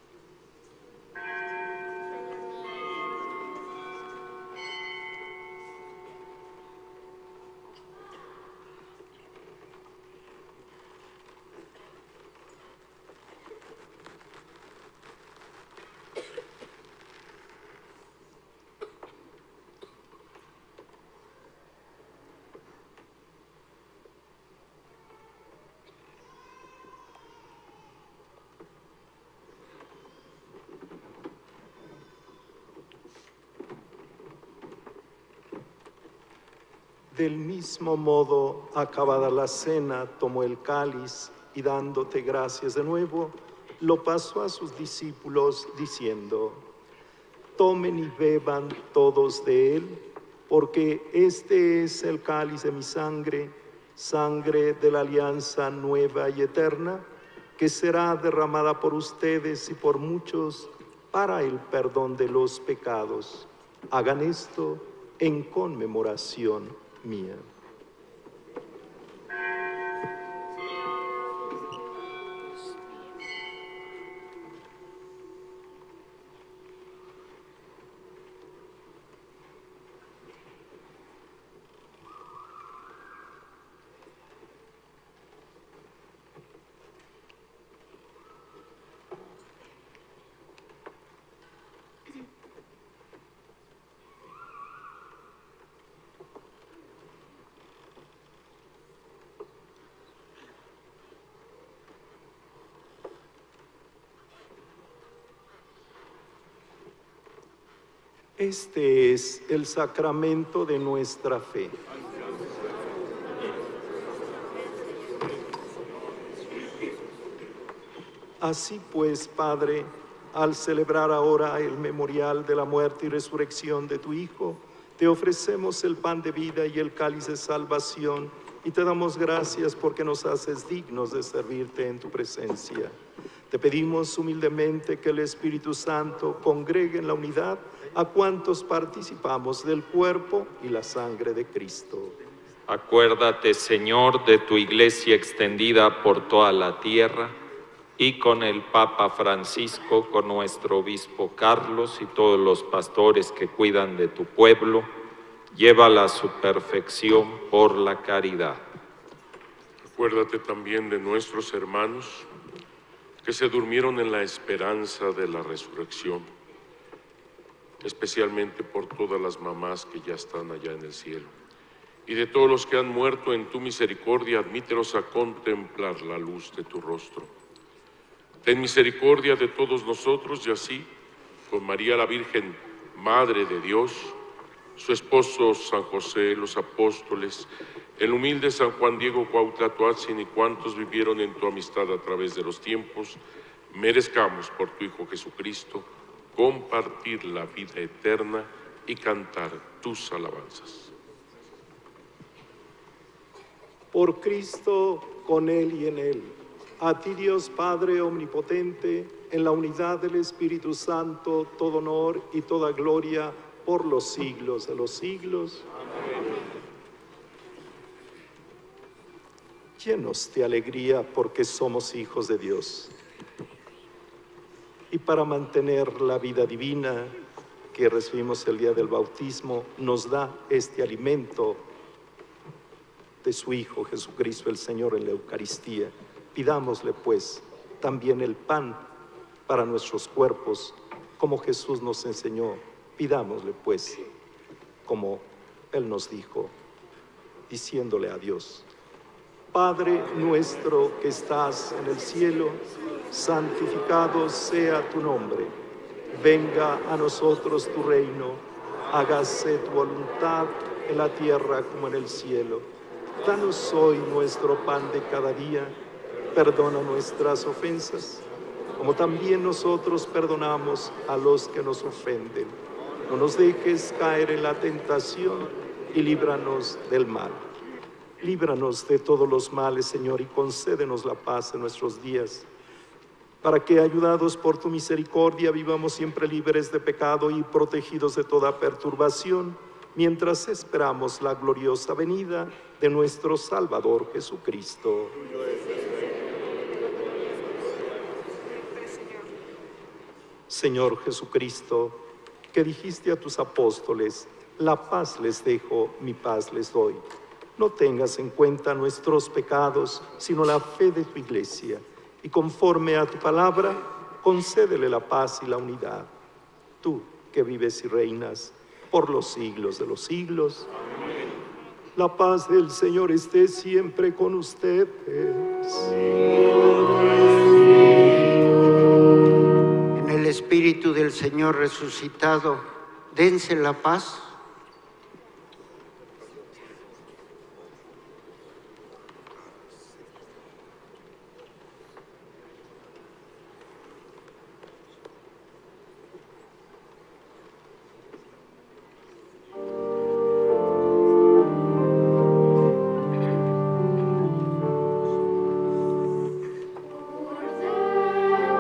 Del mismo modo, acabada la cena, tomó el cáliz y dándote gracias de nuevo, lo pasó a sus discípulos diciendo: tomen y beban todos de él, porque este es el cáliz de mi sangre, sangre de la alianza nueva y eterna, que será derramada por ustedes y por muchos para el perdón de los pecados. Hagan esto en conmemoración mía. Este es el sacramento de nuestra fe. Así pues, Padre, al celebrar ahora el memorial de la muerte y resurrección de tu Hijo, te ofrecemos el pan de vida y el cáliz de salvación y te damos gracias porque nos haces dignos de servirte en tu presencia. Te pedimos humildemente que el Espíritu Santo congregue en la unidad a cuantos participamos del cuerpo y la sangre de Cristo. Acuérdate, Señor, de tu iglesia extendida por toda la tierra, y con el Papa Francisco, con nuestro obispo Carlos y todos los pastores que cuidan de tu pueblo, llévala a su perfección por la caridad. Acuérdate también de nuestros hermanos que se durmieron en la esperanza de la resurrección, especialmente por todas las mamás que ya están allá en el cielo. Y de todos los que han muerto en tu misericordia, admítelos a contemplar la luz de tu rostro. Ten misericordia de todos nosotros y así, con María la Virgen, Madre de Dios, su esposo San José, los apóstoles, el humilde San Juan Diego Cuautla Toatzin y cuantos vivieron en tu amistad a través de los tiempos, merezcamos por tu Hijo Jesucristo compartir la vida eterna y cantar tus alabanzas. Por Cristo, con Él y en Él, a ti Dios Padre Omnipotente, en la unidad del Espíritu Santo, todo honor y toda gloria por los siglos de los siglos. Amén. Llenos de alegría porque somos hijos de Dios. Y para mantener la vida divina que recibimos el día del bautismo, nos da este alimento de su Hijo Jesucristo el Señor en la Eucaristía. Pidámosle pues también el pan para nuestros cuerpos, como Jesús nos enseñó. Pidámosle pues, como Él nos dijo, diciéndole a Dios: Padre nuestro que estás en el cielo, santificado sea tu nombre. Venga a nosotros tu reino, hágase tu voluntad en la tierra como en el cielo. Danos hoy nuestro pan de cada día. Perdona nuestras ofensas, como también nosotros perdonamos a los que nos ofenden. No nos dejes caer en la tentación y líbranos del mal. Líbranos de todos los males, Señor, y concédenos la paz en nuestros días, para que, ayudados por tu misericordia, vivamos siempre libres de pecado y protegidos de toda perturbación, mientras esperamos la gloriosa venida de nuestro Salvador Jesucristo. Señor Jesucristo, que dijiste a tus apóstoles: la paz les dejo, mi paz les doy. No tengas en cuenta nuestros pecados, sino la fe de tu iglesia, y conforme a tu palabra, concédele la paz y la unidad. Tú, que vives y reinas por los siglos de los siglos. Amén. La paz del Señor esté siempre con ustedes. En el Espíritu del Señor resucitado, dense la paz.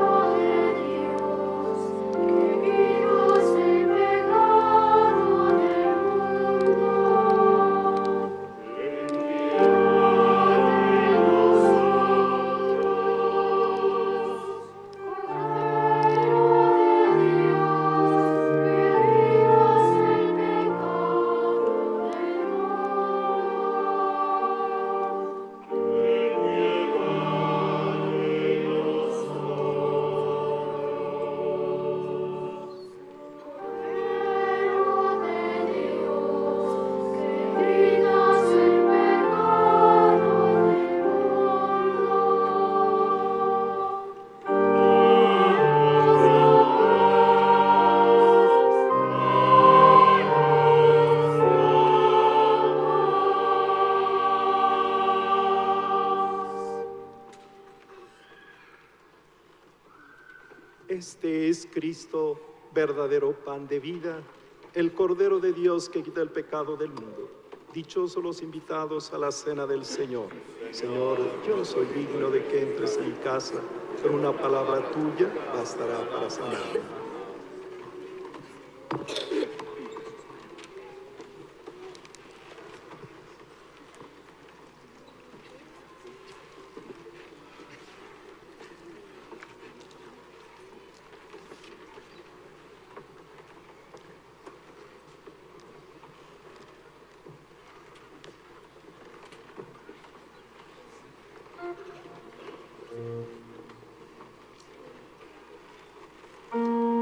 Cordero de Dios, que quitas el pecado Este es Cristo, verdadero pan de vida, el Cordero de Dios que quita el pecado del mundo. Dichosos los invitados a la cena del Señor. Señor, yo no soy digno de que entres en mi casa, pero una palabra tuya bastará para sanarme. Thank you.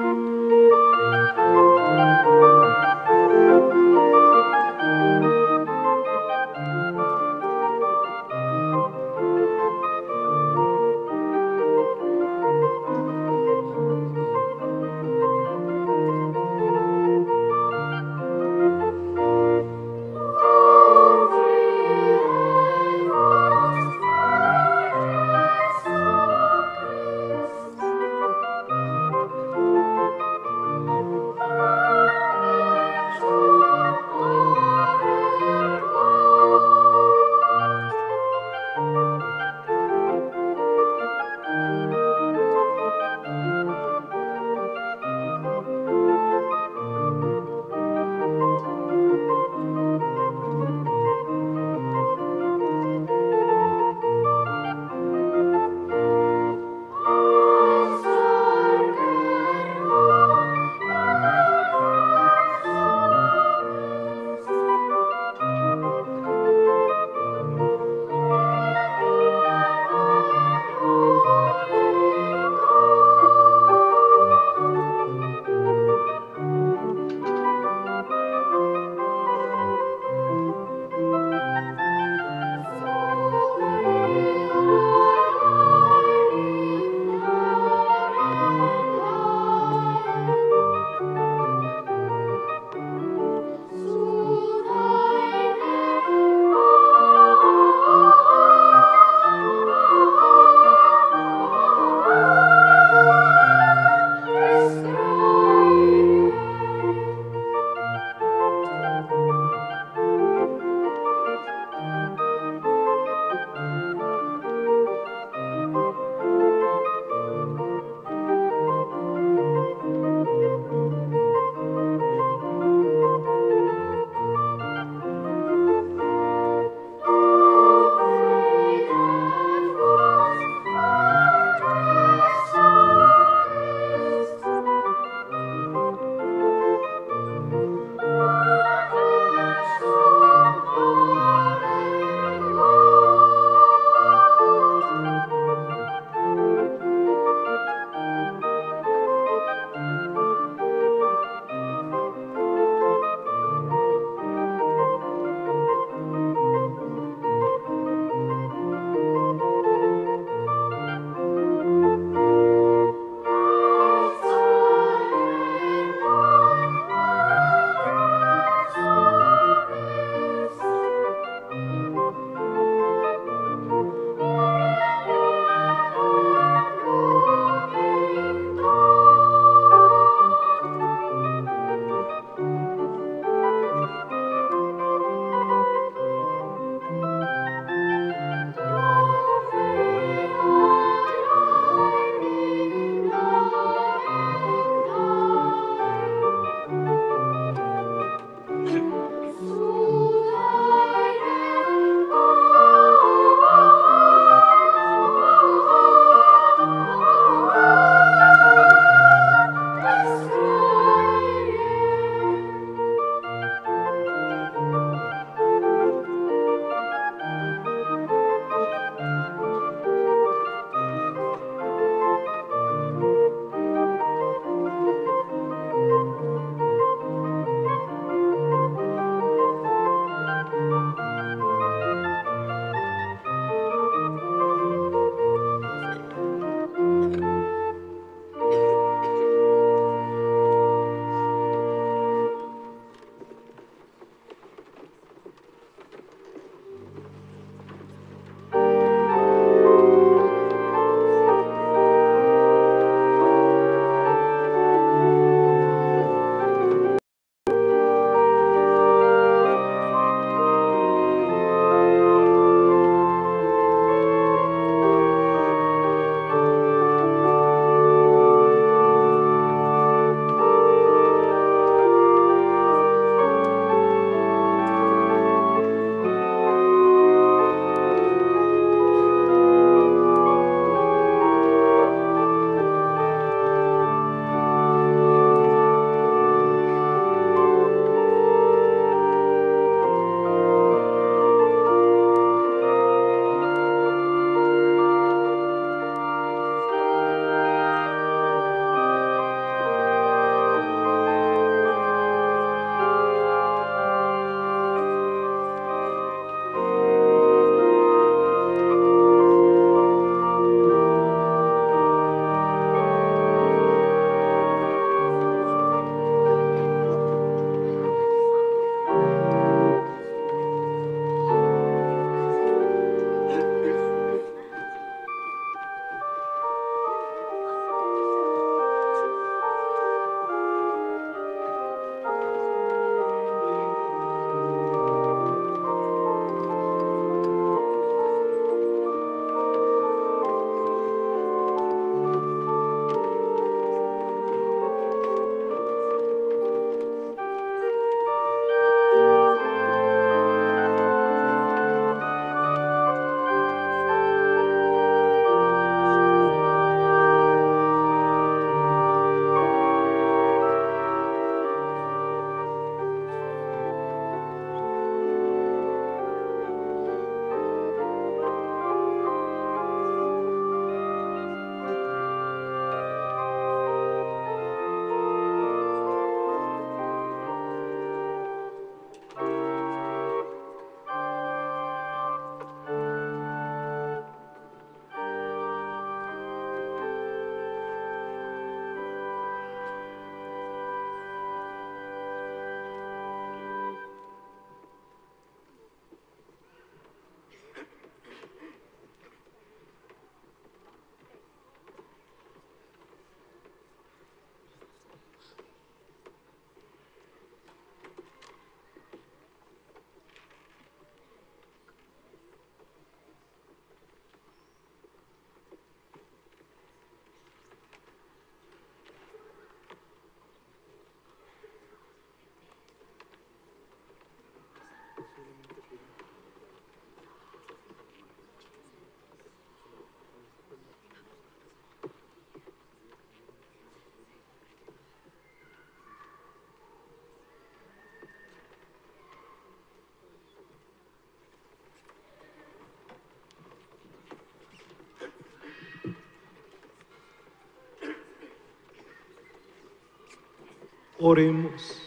Oremos.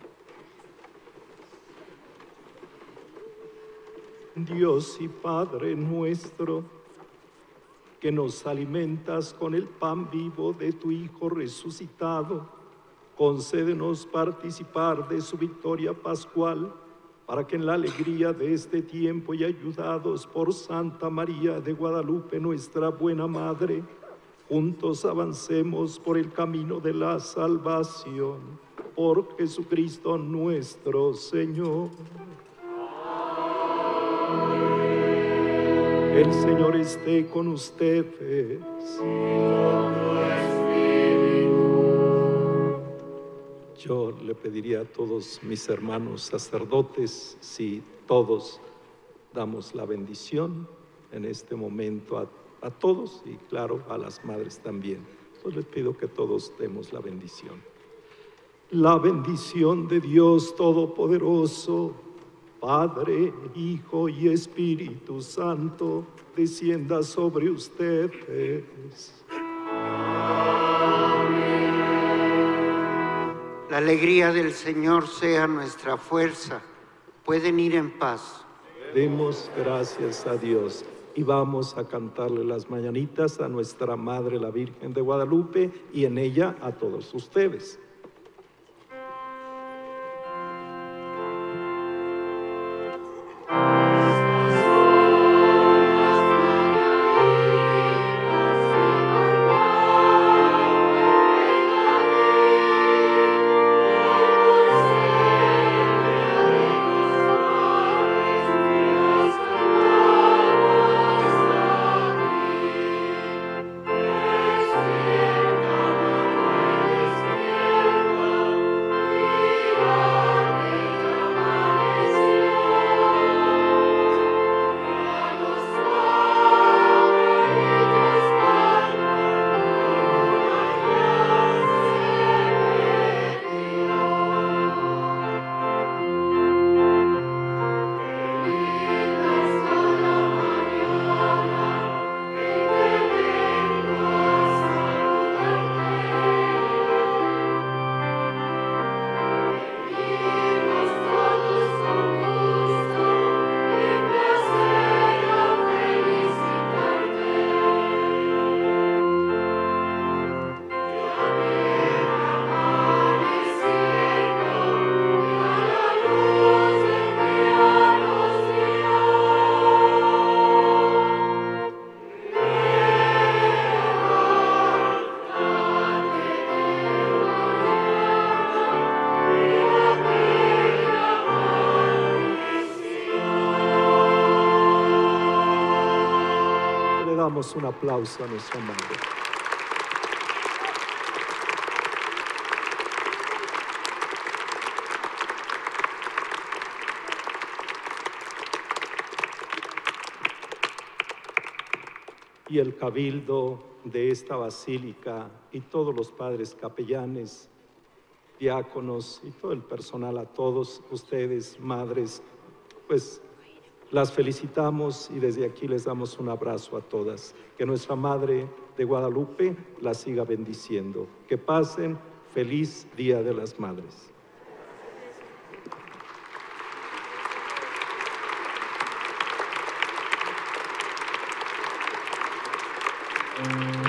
Dios y Padre nuestro, que nos alimentas con el pan vivo de tu Hijo resucitado, concédenos participar de su victoria pascual, para que en la alegría de este tiempo y ayudados por Santa María de Guadalupe, nuestra buena Madre, juntos avancemos por el camino de la salvación. Por Jesucristo nuestro Señor. El Señor esté con ustedes. Yo le pediría a todos mis hermanos sacerdotes si todos damos la bendición en este momento a, a todos y claro a las madres también. Entonces les pido que todos demos la bendición. La bendición de Dios Todopoderoso, Padre, Hijo y Espíritu Santo, descienda sobre ustedes. La alegría del Señor sea nuestra fuerza. Pueden ir en paz. Demos gracias a Dios y vamos a cantarle las mañanitas a nuestra Madre, la Virgen de Guadalupe, y en ella a todos ustedes. Un aplauso a nuestra Madre. Y el cabildo de esta basílica y todos los padres capellanes, diáconos y todo el personal, a todos ustedes, madres, pues las felicitamos y desde aquí les damos un abrazo a todas. Que nuestra Madre de Guadalupe las siga bendiciendo. Que pasen feliz Día de las Madres. Mm.